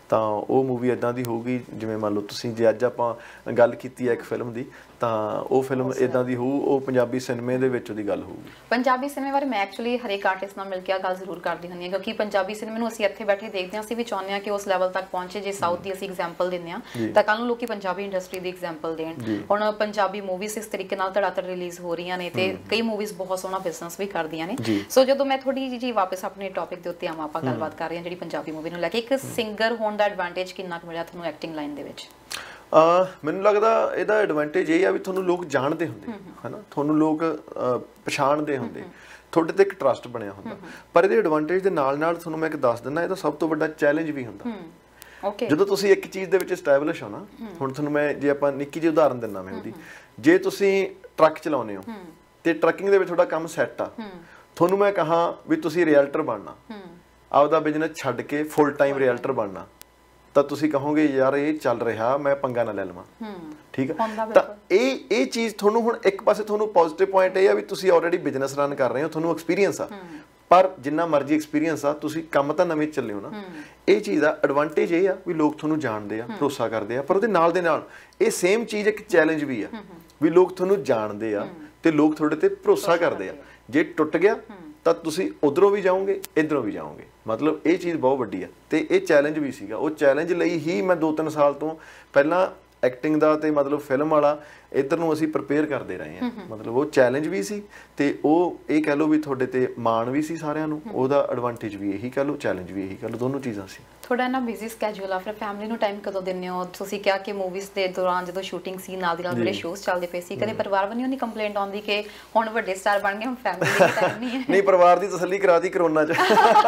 ਤਾਂ ਉਹ ਮੂਵੀ ਇਦਾਂ ਦੀ ਹੋਊਗੀ ਜਿਵੇਂ ਮੰਨ ਲਓ ਤੁਸੀਂ ਜੇ ਅੱਜ ਆਪਾਂ ਗੱਲ ਕੀਤੀ ਹੈ ਇੱਕ ਫਿਲਮ ਦੀ ਤਾਂ ਉਹ ਫਿਲਮ ਇਦਾਂ ਦੀ ਹੋਊ, ਉਹ ਪੰਜਾਬੀ ਸਿਨੇਮੇ ਦੇ ਵਿੱਚ ਉਹਦੀ ਗੱਲ ਹੋਊਗੀ। ਪੰਜਾਬੀ ਸਿਨੇਮੇ ਬਾਰੇ ਮੈਂ ਐਕਚੁਅਲੀ ਹਰੇਕ ਆਰਟਿਸਟ ਨਾਲ ਮਿਲ ਕੇ ਗੱਲ ਜ਼ਰੂਰ ਕਰਦੀ ਹੁੰਦੀ ਹਾਂ, ਕਿਉਂਕਿ ਪੰਜਾਬੀ ਸਿਨੇਮੇ ਨੂੰ ਅਸੀਂ ਇੱਥੇ ਬੈਠੇ ਦੇਖਦੇ ਹਾਂ, ਅਸੀਂ ਵੀ ਚਾਹੁੰਦੇ ਹਾਂ ਕਿ ਉਸ ਲੈਵਲ ਤੱਕ ਪਹੁੰਚੇ। ਜੇ ਸਾਊਥ ਦੀ ਅਸੀਂ ਐਗਜ਼ਾਮਪਲ ਦਿੰਦੇ ਹਾਂ ਤਾਂ ਕੱਲ ਨੂੰ ਲੋਕੀ ਪੰਜਾਬੀ ਇੰਡਸਟਰੀ ਦੀ ਐਗਜ਼ਾਮਪਲ ਦੇਣ। ਹੁਣ ਪੰਜਾਬੀ ਮੂਵੀਜ਼ ਇਸ ਤਰੀਕੇ ਨਾਲ ਧੜਾਧੜ ਰਿਲੀਜ਼ ਹੋ ਰਹੀਆਂ ਨੇ ਤੇ ਕਈ ਮੂਵੀਜ਼ ਬਹੁਤ ਸੋਹਣਾ ਬਿਜ਼ਨਸ ਵੀ ਕਰਦੀਆਂ ਨੇ। ਸੋ ਜਦੋਂ ਮੈਂ ਥੋੜੀ ਜਿਹੀ ਵਾਪਸ ਆਪਣੇ ਟੌਪਿਕ ਦੇ ਉੱਤੇ ਆਵਾਂ, ਆਪਾਂ ਗੱਲਬਾਤ ਕਰ ਰਹੇ ਹਾਂ ਜਿਹੜੀ ਪੰਜਾਬੀ ਮੂਵੀ ਨੂੰ ਲੈ ਕੇ, ਇੱਕ ਸਿੰਗਰ ਹੋਣ ਦਾ ਐਡਵਾਂਟੇਜ ਕਿੰਨਾ ਕੁ ਮਿਲਿਆ ਤੁਹਾਨੂੰ ਐਕਟਿੰਗ ਲਾਈਨ ਦੇ ਵਿੱਚ? ਮੈਨੂੰ ਲੱਗਦਾ ਇਹਦਾ ਐਡਵਾਂਟੇਜ ਇਹ ਆ ਵੀ ਤੁਹਾਨੂੰ ਲੋਕ ਜਾਣਦੇ ਹੁੰਦੇ ਹਨਾ, ਤੁਹਾਨੂੰ ਲੋਕ ਪਛਾਣਦੇ ਹੁੰਦੇ, ਤੁਹਾਡੇ ਤੇ ਇੱਕ ਟਰਸਟ ਬਣਿਆ ਹੁੰਦਾ। ਪਰ ਇਹਦੇ ਐਡਵਾਂਟੇਜ ਦੇ ਨਾਲ ਨਾਲ ਤੁਹਾਨੂੰ ਮੈਂ ਇੱਕ ਦੱਸ ਦਿੰਦਾ, ਇਹਦਾ ਸਭ ਤੋਂ ਵੱਡਾ ਚੈਲੰਜ ਵੀ ਹੁੰਦਾ। ਜਦੋਂ ਤੁਸੀਂ ਇੱਕ ਚੀਜ਼ ਦੇ ਵਿੱਚ ਐਸਟੈਬਲਿਸ਼ ਹੋ ਨਾ, ਹੁਣ ਤੁਹਾਨੂੰ ਮੈਂ ਜੇ ਆਪਾਂ ਨਿੱਕੀ ਜਿਹੀ ਉਦਾਹਰਨ ਦਿੰਦਾ ਮੈਂ ਉਹਦੀ, ਜੇ ਤੁਸੀਂ ਟਰੱਕ ਚਲਾਉਂਦੇ ਹੋ ਤੇ ਟਰੱਕਿੰਗ ਦੇ ਵਿੱਚ ਤੁਹਾਡਾ ਕੰਮ ਸੈੱਟ ਆ, ਤੁਹਾਨੂੰ ਮੈਂ ਕਹਾਂ ਵੀ ਤੁਸੀਂ ਰੀਅਲਟਰ ਬਣਨਾ, ਆਪਦਾ ਬਿਜ਼ਨਸ ਛੱਡ ਕੇ ਫੁੱਲ ਟਾਈਮ ਰੀਅਲਟਰ ਬਣਨਾ, ਤਾਂ ਤੁਸੀਂ ਕਹੋਗੇ ਯਾਰ ਇਹ ਚੱਲ ਰਿਹਾ, ਮੈਂ ਪੰਗਾ ਨਾ ਲੈ ਲਵਾਂ। ਠੀਕ ਹੈ, ਤਾਂ ਇਹ ਇਹ ਚੀਜ਼ ਤੁਹਾਨੂੰ ਹੁਣ ਇੱਕ ਪਾਸੇ ਤੁਹਾਨੂੰ ਪੋਜ਼ਿਟਿਵ ਪੁਆਇੰਟ ਇਹ ਆ ਵੀ ਤੁਸੀਂ ਆਲਰੇਡੀ ਬਿਜ਼ਨਸ ਰਨ ਕਰ ਰਹੇ ਹੋ, ਤੁਹਾਨੂੰ ਐਕਸਪੀਰੀਅੰਸ ਆ, ਪਰ ਜਿੰਨਾ ਮਰਜ਼ੀ ਐਕਸਪੀਰੀਅੰਸ ਆ ਤੁਸੀਂ ਕੰਮ ਤਾਂ ਨਵੇਂ ਚੱਲੇ ਹੋ ਨਾ। ਇਹ ਚੀਜ਼ ਦਾ ਐਡਵਾਂਟੇਜ ਇਹ ਆ ਵੀ ਲੋਕ ਤੁਹਾਨੂੰ ਜਾਣਦੇ ਆ, ਭਰੋਸਾ ਕਰਦੇ ਆ, ਪਰ ਉਹਦੇ ਨਾਲ ਦੇ ਨਾਲ ਇਹ ਸੇਮ ਚੀਜ਼ ਇੱਕ ਚੈਲੰਜ ਵੀ ਆ ਵੀ ਲੋਕ ਤੁਹਾਨੂੰ ਜਾਣਦੇ ਆ ਤੇ ਲੋਕ ਤੁਹਾਡੇ ਤੇ ਭਰੋਸਾ ਕਰਦੇ ਆ। ਜੇ ਟੁੱਟ ਗਿਆ ਤਾਂ ਤੁਸੀਂ ਉਧਰੋਂ ਵੀ ਜਾਓਗੇ, ਇਧਰੋਂ ਵੀ ਜਾਓਗੇ। ਮਤਲਬ ਇਹ ਚੀਜ਼ ਬਹੁਤ ਵੱਡੀ ਆ ਤੇ ਇਹ ਚੈਲੰਜ ਵੀ ਸੀਗਾ। ਉਹ ਚੈਲੰਜ ਲਈ ਹੀ ਮੈਂ ਦੋ ਤਿੰਨ ਸਾਲ ਤੋਂ ਪਹਿਲਾਂ ਐਕਟਿੰਗ ਦਾ ਤੇ ਮਤਲਬ ਫਿਲਮ ਵਾਲਾ ਇੱਧਰ ਨੂੰ ਅਸੀਂ ਪ੍ਰਿਪੇਅਰ ਕਰਦੇ ਰਹੇ ਹਾਂ। ਮਤਲਬ ਉਹ ਚੈਲੰਜ ਵੀ ਸੀ ਤੇ ਉਹ ਇਹ ਕਹਿ ਲਓ ਵੀ ਤੁਹਾਡੇ ਤੇ ਮਾਣ ਵੀ ਸੀ ਸਾਰਿਆਂ ਨੂੰ, ਉਹਦਾ ਐਡਵਾਂਟੇਜ ਵੀ ਇਹੀ ਕਹਿ ਲਓ, ਚੈਲੰਜ ਵੀ ਇਹੀ ਕਹਿ ਲਓ, ਦੋਨੋਂ ਚੀਜ਼ਾਂ ਸੀ। ਥੋੜਾ ਨਾ ਬਿਜ਼ੀ ਸਕੇਜੂਲ ਆ, ਫਿਰ ਫੈਮਿਲੀ ਨੂੰ ਟਾਈਮ ਕਦੋਂ ਦਿੰਦੇ ਹੋ? ਤੁਸੀਂ ਕਿਹਾ ਕਿ ਮੂਵੀਜ਼ ਦੇ ਦੌਰਾਨ ਜਦੋਂ ਸ਼ੂਟਿੰਗ ਸੀ ਨਾਲ ਦੀ ਨਾਲ ਜਿਹੜੇ ਸ਼ੋਜ਼ ਚੱਲਦੇ ਪਏ ਸੀ, ਕਦੇ ਪਰਿਵਾਰ ਵੱਲੋਂ ਨਹੀਂ ਕੰਪਲੇਂਟ ਆਉਂਦੀ ਕਿ ਹੁਣ ਵੱਡੇ ਸਟਾਰ ਬਣ ਗਏ, ਹੁਣ ਫੈਮਿਲੀ ਲਈ ਟਾਈਮ ਨਹੀਂ ਹੈ? ਨਹੀਂ, ਪਰਿਵਾਰ ਦੀ ਤਸੱਲੀ ਕਰਾਤੀ ਕਰੋਨਾ 'ਚ।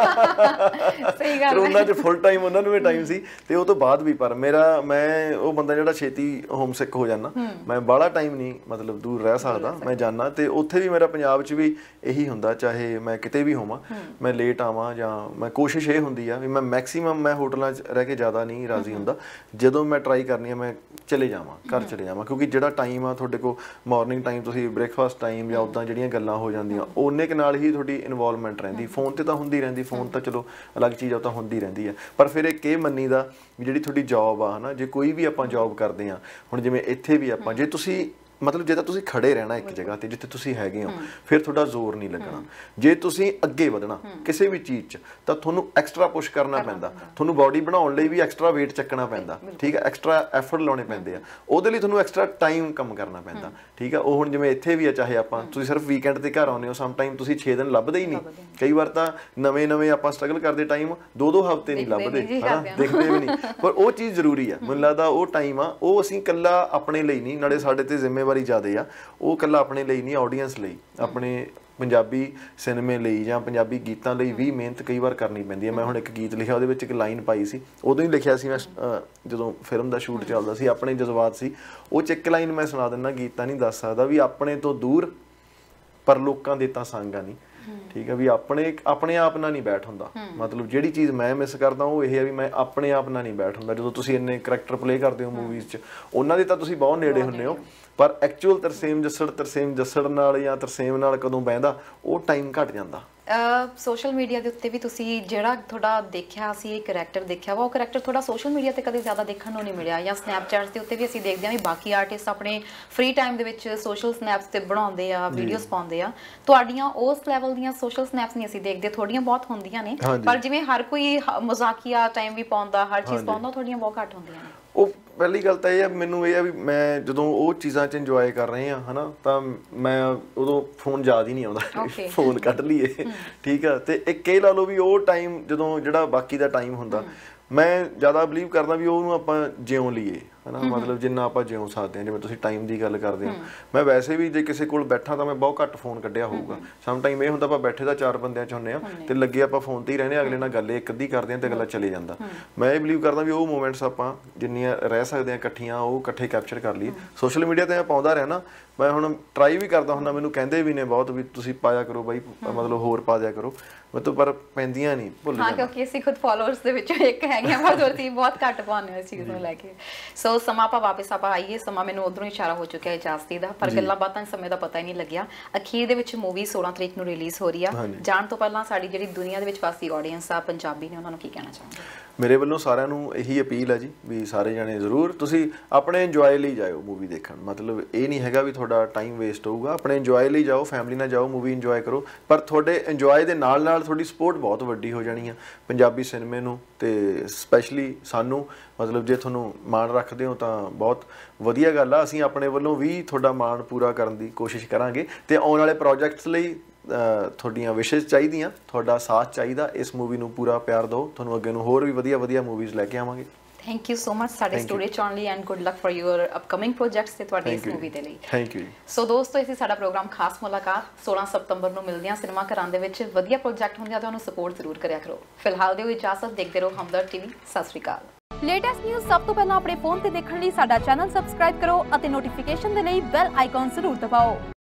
ਸਹੀ ਗੱਲ ਹੈ, ਕਰੋਨਾ 'ਚ ਫੁੱਲ ਟਾਈਮ ਉਹਨਾਂ ਨੂੰ ਵੀ ਟਾਈਮ ਸੀ ਤੇ ਉਹ ਤੋਂ ਬਾਅਦ ਵੀ। ਪਰ ਮੇਰਾ ਮੈਂ ਉਹ ਬੰਦਾ ਜਿਹੜਾ ਛੇਤੀ ਹੋਮ ਸਿਕ ਹੋ ਜਾਂਦਾ, ਮੈਂ ਬਾਹਲਾ ਟਾਈਮ ਨਹੀਂ ਮਤਲਬ ਦੂਰ ਰਹਿ ਸਕਦਾ, ਮੈਂ ਜਾਣਾ ਤੇ ਉੱਥੇ ਵੀ ਮੇਰਾ ਪੰਜਾਬ 'ਚ ਵੀ ਇਹੀ ਹੁੰਦਾ, ਚਾਹੇ ਮੈਂ ਕਿਤੇ ਵੀ ਹੋਵਾਂ, ਮੈਂ ਲੇਟ ਆਵਾਂ ਜਾਂ ਮੈਂ ਕੋਸ਼ਿਸ਼ ਇਹ ਹੁੰਦੀ ਆ ਵੀ ਮੈਂ ਮੈਕਸੀਮਮ ਮੈਂ ਹੋਟਲਾਂ 'ਚ ਰਹਿ ਕੇ ਜ਼ਿਆਦਾ ਨਹੀਂ ਰਾਜ਼ੀ ਹੁੰਦਾ। ਜਦੋਂ ਮੈਂ ਟਰਾਈ ਕਰਨੀ ਆ ਮੈਂ ਚਲੇ ਜਾਵਾਂ, ਘਰ ਚਲੇ ਜਾਵਾਂ, ਕਿਉਂਕਿ ਜਿਹੜਾ ਟਾਈਮ ਆ ਤੁਹਾਡੇ ਕੋਲ ਮਾਰਨਿੰਗ ਟਾਈਮ, ਤੁਸੀਂ ਬ੍ਰੇਕਫਾਸਟ ਟਾਈਮ ਜਾਂ ਉੱਦਾਂ ਜਿਹੜੀਆਂ ਗੱਲਾਂ ਹੋ ਜਾਂਦੀਆਂ, ਉਹਨੇ ਕੁ ਨਾਲ ਹੀ ਤੁਹਾਡੀ ਇਨਵੋਲਵਮੈਂਟ ਰਹਿੰਦੀ। ਫੋਨ ਤੇ ਤਾਂ ਹੁੰਦੀ ਰਹਿੰਦੀ, ਫੋਨ ਤਾਂ ਚਲੋ ਅਲੱਗ ਚੀਜ਼ ਆ, ਉਹ ਤਾਂ ਹੁੰਦੀ ਰਹਿੰਦੀ ਹੈ। ਪਰ ਫਿਰ ਇੱਕ ਇਹ ਮੰਨੀ ਦਾ ਵੀ ਜਿਹੜੀ ਤੁਹਾਡੀ ਜੌਬ ਆ ਹਨਾ, ਜੇ ਕੋਈ ਵੀ ਆਪਾਂ ਜੌਬ ਕਰਦੇ ਹਾਂ, ਹੁਣ ਜਿਵੇਂ ਇੱਥੇ ਵੀ ਆਪਾਂ, ਜੇ ਤੁਸੀਂ ਮਤਲਬ ਜੇ ਤਾਂ ਤੁਸੀਂ ਖੜੇ ਰਹਿਣਾ ਇੱਕ ਜਗ੍ਹਾ ਤੇ ਜਿੱਥੇ ਤੁਸੀਂ ਹੈਗੇ ਹੋ, ਫਿਰ ਤੁਹਾਡਾ ਜ਼ੋਰ ਨਹੀਂ ਲੱਗਣਾ। ਜੇ ਤੁਸੀਂ ਅੱਗੇ ਵਧਣਾ ਕਿਸੇ ਵੀ ਚੀਜ਼ 'ਚ ਤਾਂ ਤੁਹਾਨੂੰ ਐਕਸਟਰਾ ਪੁਸ਼ ਕਰਨਾ ਪੈਂਦਾ, ਤੁਹਾਨੂੰ ਬਾਡੀ ਬਣਾਉਣ ਲਈ ਵੀ ਐਕਸਟਰਾ weight ਚੱਕਣਾ ਪੈਂਦਾ। ਠੀਕ ਹੈ, ਐਕਸਟਰਾ ਐਫਰਟ ਲਾਉਣੇ ਪੈਂਦੇ ਆ, ਉਹਦੇ ਲਈ ਤੁਹਾਨੂੰ ਐਕਸਟਰਾ ਟਾਈਮ ਕੰਮ ਕਰਨਾ ਪੈਂਦਾ। ਠੀਕ ਹੈ, ਉਹ ਹੁਣ ਜਿਵੇਂ ਇੱਥੇ ਵੀ ਆ, ਚਾਹੇ ਆਪਾਂ ਤੁਸੀਂ ਸਿਰਫ ਵੀਕਐਂਡ ਤੇ ਘਰ ਆਉਂਦੇ ਹੋ, ਸਮ ਟਾਈਮ ਤੁਸੀਂ ਛੇ ਦਿਨ ਲੱਭਦੇ ਹੀ ਨਹੀਂ। ਕਈ ਵਾਰ ਤਾਂ ਨਵੇਂ ਨਵੇਂ ਆਪਾਂ ਸਟਰਗਲ ਕਰਦੇ ਟਾਈਮ ਦੋ ਦੋ ਹਫ਼ਤੇ ਨਹੀਂ ਲੱਭਦੇ, ਹਨਾ, ਦੇਖਦੇ ਵੀ ਨਹੀਂ। ਪਰ ਉਹ ਚੀਜ਼ ਜ਼ਰੂਰੀ ਆ, ਮੈਨੂੰ ਲੱਗਦਾ ਉਹ ਟਾਈਮ ਆ, ਉਹ ਅਸੀਂ ਇਕੱਲਾ ਆਪਣੇ ਲਈ ਨਹੀਂ, ਨਾਲੇ ਸਾਡੇ ਤੇ ਜ਼ਿੰਮੇਵਾਰੀ ਜ਼ਿਆਦੇ ਆ, ਉਹ ਇਕੱਲਾ ਆਪਣੇ ਲਈ ਨਹੀਂ, ਆਡੀਅנס ਲਈ, ਆਪਣੇ ਪੰਜਾਬੀ ਸਿਨੇਮੇ ਲਈ ਜਾਂ ਪੰਜਾਬੀ ਗੀਤਾਂ ਲਈ ਵੀ ਮਿਹਨਤ ਕਈ ਵਾਰ ਕਰਨੀ ਪੈਂਦੀ ਹੈ। ਮੈਂ ਹੁਣ ਇੱਕ ਗੀਤ ਲਿਖਿਆ, ਉਹਦੇ ਵਿੱਚ ਇੱਕ ਲਾਈਨ ਪਾਈ ਸੀ, ਉਦੋਂ ਹੀ ਲਿਖਿਆ ਸੀ ਮੈਂ ਜਦੋਂ ਫਿਲਮ ਦਾ ਸ਼ੂਟ ਚੱਲਦਾ ਸੀ, ਆਪਣੇ ਜਜ਼ਬਾਤ ਸੀ, ਉਹ 'ਚ ਇੱਕ ਲਾਈਨ ਮੈਂ ਸੁਣਾ ਦਿੰਦਾ, ਗੀਤ ਤਾਂ ਨਹੀਂ ਦੱਸ ਸਕਦਾ, ਵੀ ਆਪਣੇ ਤੋਂ ਦੂਰ ਪਰ ਲੋਕਾਂ ਦੇ ਤਾਂ ਸੰਗਾ ਨਹੀਂ। ਠੀਕ ਹੈ, ਵੀ ਆਪਣੇ ਆਪਣੇ ਆਪ ਨਾਲ ਨਹੀਂ ਬੈਠ ਹੁੰਦਾ। ਮਤਲਬ ਜਿਹੜੀ ਚੀਜ਼ ਮੈਂ ਮਿਸ ਕਰਦਾ ਉਹ ਇਹ ਹੈ ਵੀ ਮੈਂ ਆਪਣੇ ਆਪ ਨਾਲ ਨਹੀਂ ਬੈਠ ਹੁੰਦਾ। ਜਦੋਂ ਤੁਸੀਂ ਇੰਨੇ ਕਰੈਕਟਰ ਪਲੇ ਕਰਦੇ ਹੋ ਮੂਵੀਜ਼ 'ਚ, ਉਹਨਾਂ ਦੇ ਤਾਂ ਤੁਸੀਂ ਬਹੁਤ ਨੇੜੇ ਹੁੰਦੇ ਹੋ, ਪਰ ਐਕਚੁਅਲ ਤਰਸੇਮ ਜੱਸੜ ਤਰਸੇਮ ਜੱਸੜ ਨਾਲ ਜਾਂ ਤਰਸੇਮ ਨਾਲ ਕਦੋਂ ਬਹਿੰਦਾ, ਉਹ ਟਾਈਮ ਘੱਟ ਜਾਂਦਾ। ਸੋਸ਼ਲ ਮੀਡੀਆ ਦੇ ਉੱਤੇ ਵੀ ਤੁਸੀਂ ਜਿਹੜਾ ਤੁਹਾਡਾ ਦੇਖਿਆ ਸੀ ਇਹ ਕਰੈਕਟਰ ਦੇਖਿਆ ਵਾ, ਉਹ ਕਰੈਕਟਰ ਥੋੜਾ ਸੋਸ਼ਲ ਮੀਡੀਆ ਤੇ ਕਦੇ ਜ਼ਿਆਦਾ ਦੇਖਣ ਨੂੰ ਨਹੀਂ ਮਿਲਿਆ, ਜਾਂ ਸਨੈਪਚੈਟ ਦੇ ਉੱਤੇ ਵੀ ਅਸੀਂ ਦੇਖਦੇ ਹਾਂ ਵੀ ਬਾਕੀ ਆਰਟਿਸਟ ਆਪਣੇ ਫ੍ਰੀ ਟਾਈਮ ਦੇ ਵਿੱਚ ਸੋਸ਼ਲ ਸਨੈਪਸ ਤੇ ਬਣਾਉਂਦੇ ਆ, ਵੀਡੀਓਜ਼ ਪਾਉਂਦੇ ਆ। ਤੁਹਾਡੀਆਂ ਉਸ ਲੈਵਲ ਦੀਆਂ ਸੋਸ਼ਲ ਸਨੈਪਸ ਨਹੀਂ ਅਸੀਂ ਦੇਖਦੇ, ਥੋੜੀਆਂ ਬਹੁਤ ਹੁੰਦੀਆਂ ਨੇ, ਪਰ ਜਿਵੇਂ ਹਰ ਕੋਈ ਮਜ਼ਾਕੀਆ ਟਾਈਮ ਵੀ ਪਾਉਂਦਾ, ਹਰ ਚੀਜ਼ ਪਾਉਂਦਾ, ਥੋੜੀਆਂ ਬਹੁਤ ਘੱਟ ਹੁੰਦੀਆਂ ਨੇ। ਉਹ ਪਹਿਲੀ ਗੱਲ ਤਾਂ ਇਹ ਆ, ਮੈਨੂੰ ਇਹ ਆ ਵੀ ਮੈਂ ਜਦੋਂ ਉਹ ਚੀਜ਼ਾਂ 'ਚ ਇੰਜੋਏ ਕਰ ਰਹੇ ਹਾਂ ਹਨਾ, ਤਾਂ ਮੈਂ ਉਦੋਂ ਫੋਨ ਯਾਦ ਹੀ ਨਹੀਂ ਆਉਂਦਾ, ਫੋਨ ਕੱਢ ਲਈਏ। ਠੀਕ ਆ, ਤੇ ਇੱਕ ਇਹ ਲਾ ਲਓ ਵੀ ਉਹ ਟਾਈਮ ਜਦੋਂ ਜਿਹੜਾ ਬਾਕੀ ਦਾ ਟਾਈਮ ਹੁੰਦਾ, ਮੈਂ ਜ਼ਿਆਦਾ ਬਿਲੀਵ ਕਰਦਾ ਵੀ ਉਹਨੂੰ ਆਪਾਂ ਜਿਉਂ ਲਈਏ ਹਨਾ, ਮਤਲਬ ਜਿੰਨਾ ਆਪਾਂ ਜਿਉਂ ਸਕਦੇ ਹਾਂ। ਜਿਵੇਂ ਤੁਸੀਂ ਟਾਈਮ ਦੀ ਗੱਲ ਕਰਦੇ ਹੋ, ਮੈਂ ਵੈਸੇ ਵੀ ਜੇ ਕਿਸੇ ਕੋਲ ਬੈਠਾ ਤਾਂ ਮੈਂ ਬਹੁਤ ਘੱਟ ਫੋਨ ਕੱਢਿਆ ਹੋਊਗਾ। ਸਮ ਟਾਈਮ ਇਹ ਹੁੰਦਾ ਆਪਾਂ ਬੈਠੇ ਤਾਂ ਚਾਰ ਬੰਦਿਆਂ 'ਚ ਹੁੰਦੇ ਆ ਤੇ ਲੱਗੇ ਆਪਾਂ ਫੋਨ ਤੇ ਹੀ ਰਹਿੰਦੇ, ਅਗਲੇ ਨਾਲ ਗੱਲ ਇੱਕ ਅੱਧੀ ਕਰਦੇ ਹਾਂ ਤੇ ਅਗਲਾ ਚਲੇ ਜਾਂਦਾ। ਮੈਂ ਇਹ ਬਿਲੀਵ ਕਰਦਾ ਵੀ ਉਹ ਮੂਮੈਂਟਸ ਆਪਾਂ ਜਿੰਨੀਆਂ ਰਹਿ ਸਕਦੇ ਹਾਂ ਇਕੱਠੀਆਂ, ਉਹ ਇਕੱਠੇ ਕੈਪਚਰ ਕਰ ਲਈਏ। ਸੋਸ਼ਲ ਮੀਡੀਆ ਤੇ ਮੈਂ ਪਾਉਂਦਾ ਰਹਿਣਾ, ਮੈਂ ਹੁਣ ਟਰਾਈ ਵੀ ਕਰਦਾ ਹੁੰਦਾ, ਮੈਨੂੰ ਕਹਿੰਦੇ ਵੀ ਨੇ ਬਹੁਤ ਵੀ ਤੁਸੀਂ ਪਾਇਆ ਕਰੋ ਬਾਈ, ਮਤਲਬ ਹੋਰ ਪਾ ਦਿਆ ਕਰੋ, ਮਤਲਬ ਪਰ ਪੈਂਦੀਆਂ ਨਹੀਂ, ਭੁੱਲ ਜਾਂਦਾ। ਹਾਂ, ਕਿਉਂਕਿ ਅਸੀਂ ਖੁਦ ਫਾਲੋਅਰਸ ਦੇ ਵਿੱਚੋਂ ਇੱਕ ਹੈਗੇ ਆ, ਪਰ ਤੁਸੀਂ ਬਹੁਤ ਘੱਟ ਪਾਉਂਦੇ ਹੋ ਇਸ ਚੀਜ਼ ਨੂੰ ਲੈ ਕੇ। ਸੋ ਸਮਾਂ ਆਪਾਂ ਵਾਪਸ ਆਪਾਂ ਆਈਏ, ਸਮਾਂ ਮੈਨੂੰ ਉਧਰੋਂ ਇਸ਼ਾਰਾ ਹੋ ਚੁੱਕਿਆ ਇਜਾਜ਼ਤੀ ਦਾ, ਪਰ ਗੱਲਾਂ ਬਾਤਾਂ ਸਮੇਂ ਦਾ ਪਤਾ ਹੀ ਨਹੀਂ ਲੱਗਿਆ। ਅਖੀਰ ਦੇ ਵਿੱਚ ਮੂਵੀ ਸੋਲਾਂ ਤਰੀਕ ਨੂੰ ਰਿਲੀਜ਼ ਹੋ ਰਹੀ ਆ, ਜਾਣ ਤੋਂ ਪਹਿਲਾਂ ਸਾਡੀ ਜਿਹੜੀ ਦੁਨੀਆ ਦੇ ਵਿੱਚ ਵਸਦੀ ਆਡੀਅנס ਆ ਪੰਜਾਬੀ ਨੇ, ਉਹਨਾਂ ਨੂੰ ਕੀ ਕਹਿਣਾ ਚਾਹੁੰਦੇ? ਮੇਰੇ ਵੱਲੋਂ ਸਾਰਿਆਂ ਨੂੰ ਇਹੀ ਅਪੀਲ ਹੈ ਜੀ ਵੀ ਸਾਰੇ ਜਾਣੇ ਜ਼ਰੂਰ ਤੁਸੀਂ ਆਪਣੇ ਇੰਜੋਏ ਲਈ ਜਾਇਓ ਮੂਵੀ ਦੇਖਣ। ਮਤਲਬ ਇਹ ਨਹੀਂ ਹੈਗਾ ਵੀ ਤੁਹਾਡਾ ਟਾਈਮ ਵੇਸਟ ਹੋਊਗਾ, ਆਪਣੇ ਇੰਜੋਏ ਲਈ ਜਾਓ, ਫੈਮਿਲੀ ਨਾਲ ਜਾਓ, ਮੂਵੀ ਇੰਜੋਏ ਕਰੋ। ਪਰ ਤੁਹਾਡੇ ਇੰਜੋਏ ਦੇ ਨਾਲ ਨਾਲ ਤੁਹਾਡੀ ਸਪੋਰਟ ਬਹੁਤ ਵੱਡੀ ਹੋ ਜਾਣੀ ਆ ਪੰਜਾਬੀ ਸਿਨੇਮੇ ਨੂੰ, ਤੇ ਸਪੈਸ਼ਲੀ ਸਾਨੂੰ। ਮਤਲਬ ਜੇ ਤੁਹਾਨੂੰ ਮਾਣ ਰੱਖਦੇ ਹੋ ਤਾਂ ਬਹੁਤ ਵਧੀਆ ਗੱਲ ਆ। ਅਸੀਂ ਆਪਣੇ ਵੱਲੋਂ ਵੀ ਤੁਹਾਡਾ ਮਾਣ ਪੂਰਾ ਕਰਨ ਦੀ ਕੋਸ਼ਿਸ਼ ਕਰਾਂਗੇ, ਤੇ ਆਉਣ ਵਾਲੇ ਪ੍ਰੋਜੈਕਟਸ ਲਈ ਤੁਹਾਡੀਆਂ ਵਿਸ਼ੇਸ ਚਾਹੀਦੀਆਂ, ਤੁਹਾਡਾ ਸਾਥ ਚਾਹੀਦਾ। ਇਸ ਮੂਵੀ ਨੂੰ ਪੂਰਾ ਪਿਆਰ ਦਿਓ, ਤੁਹਾਨੂੰ ਅੱਗੇ ਨੂੰ ਹੋਰ ਵੀ ਵਧੀਆ ਵਧੀਆ ਮੂਵੀਜ਼ ਲੈ ਕੇ ਆਵਾਂਗੇ। ਥੈਂਕ ਯੂ ਸੋ ਮਚ ਸਾਡੇ ਸਟੂਡੀਓ ਚ ਆਉਣ ਲਈ, and good luck for your upcoming projects ਤੇ ਤੁਹਾਡੀ ਇਸ ਮੂਵੀ ਦੇ ਲਈ। ਥੈਂਕ ਯੂ ਜੀ। ਸੋ ਦੋਸਤੋ, ਇਸੇ ਸਾਡਾ ਪ੍ਰੋਗਰਾਮ ਖਾਸ ਮੁਲਾਕਾਤ ਸੋਲਾਂ ਸਤੰਬਰ ਨੂੰ ਮਿਲਦੇ ਹਾਂ ਸਿਨੇਮਾ ਘਰਾਂ ਦੇ ਵਿੱਚ। ਵਧੀਆ ਪ੍ਰੋਜੈਕਟ ਹੁੰਦੇ ਆ, ਤੁਹਾਨੂੰ ਸਪੋਰਟ ਜ਼ਰੂਰ ਕਰਿਆ ਕਰੋ। ਫਿਲਹਾਲ ਦਿਓ ਇਜਾਜ਼ਤ, ਦੇਖਦੇ ਰਹੋ ਹਮਦਰਦ ਟੀਵੀ। ਸਤਿ ਸ਼੍ਰੀ ਅਕਾਲ। ਲੇਟੈਸਟ ਨਿਊਜ਼ ਸਭ ਤੋਂ ਪਹਿਲਾਂ ਆਪਣੇ ਫੋਨ ਤੇ ਦੇਖਣ ਲਈ ਸਾਡਾ ਚੈਨਲ ਸਬਸਕ੍ਰਾਈਬ ਕਰੋ ਅਤੇ ਨੋਟੀਫਿਕੇਸ਼ਨ ਦੇ ਲਈ ਬੈਲ ਆਈਕਨ ਜ਼ਰੂਰ ਦਬਾਓ।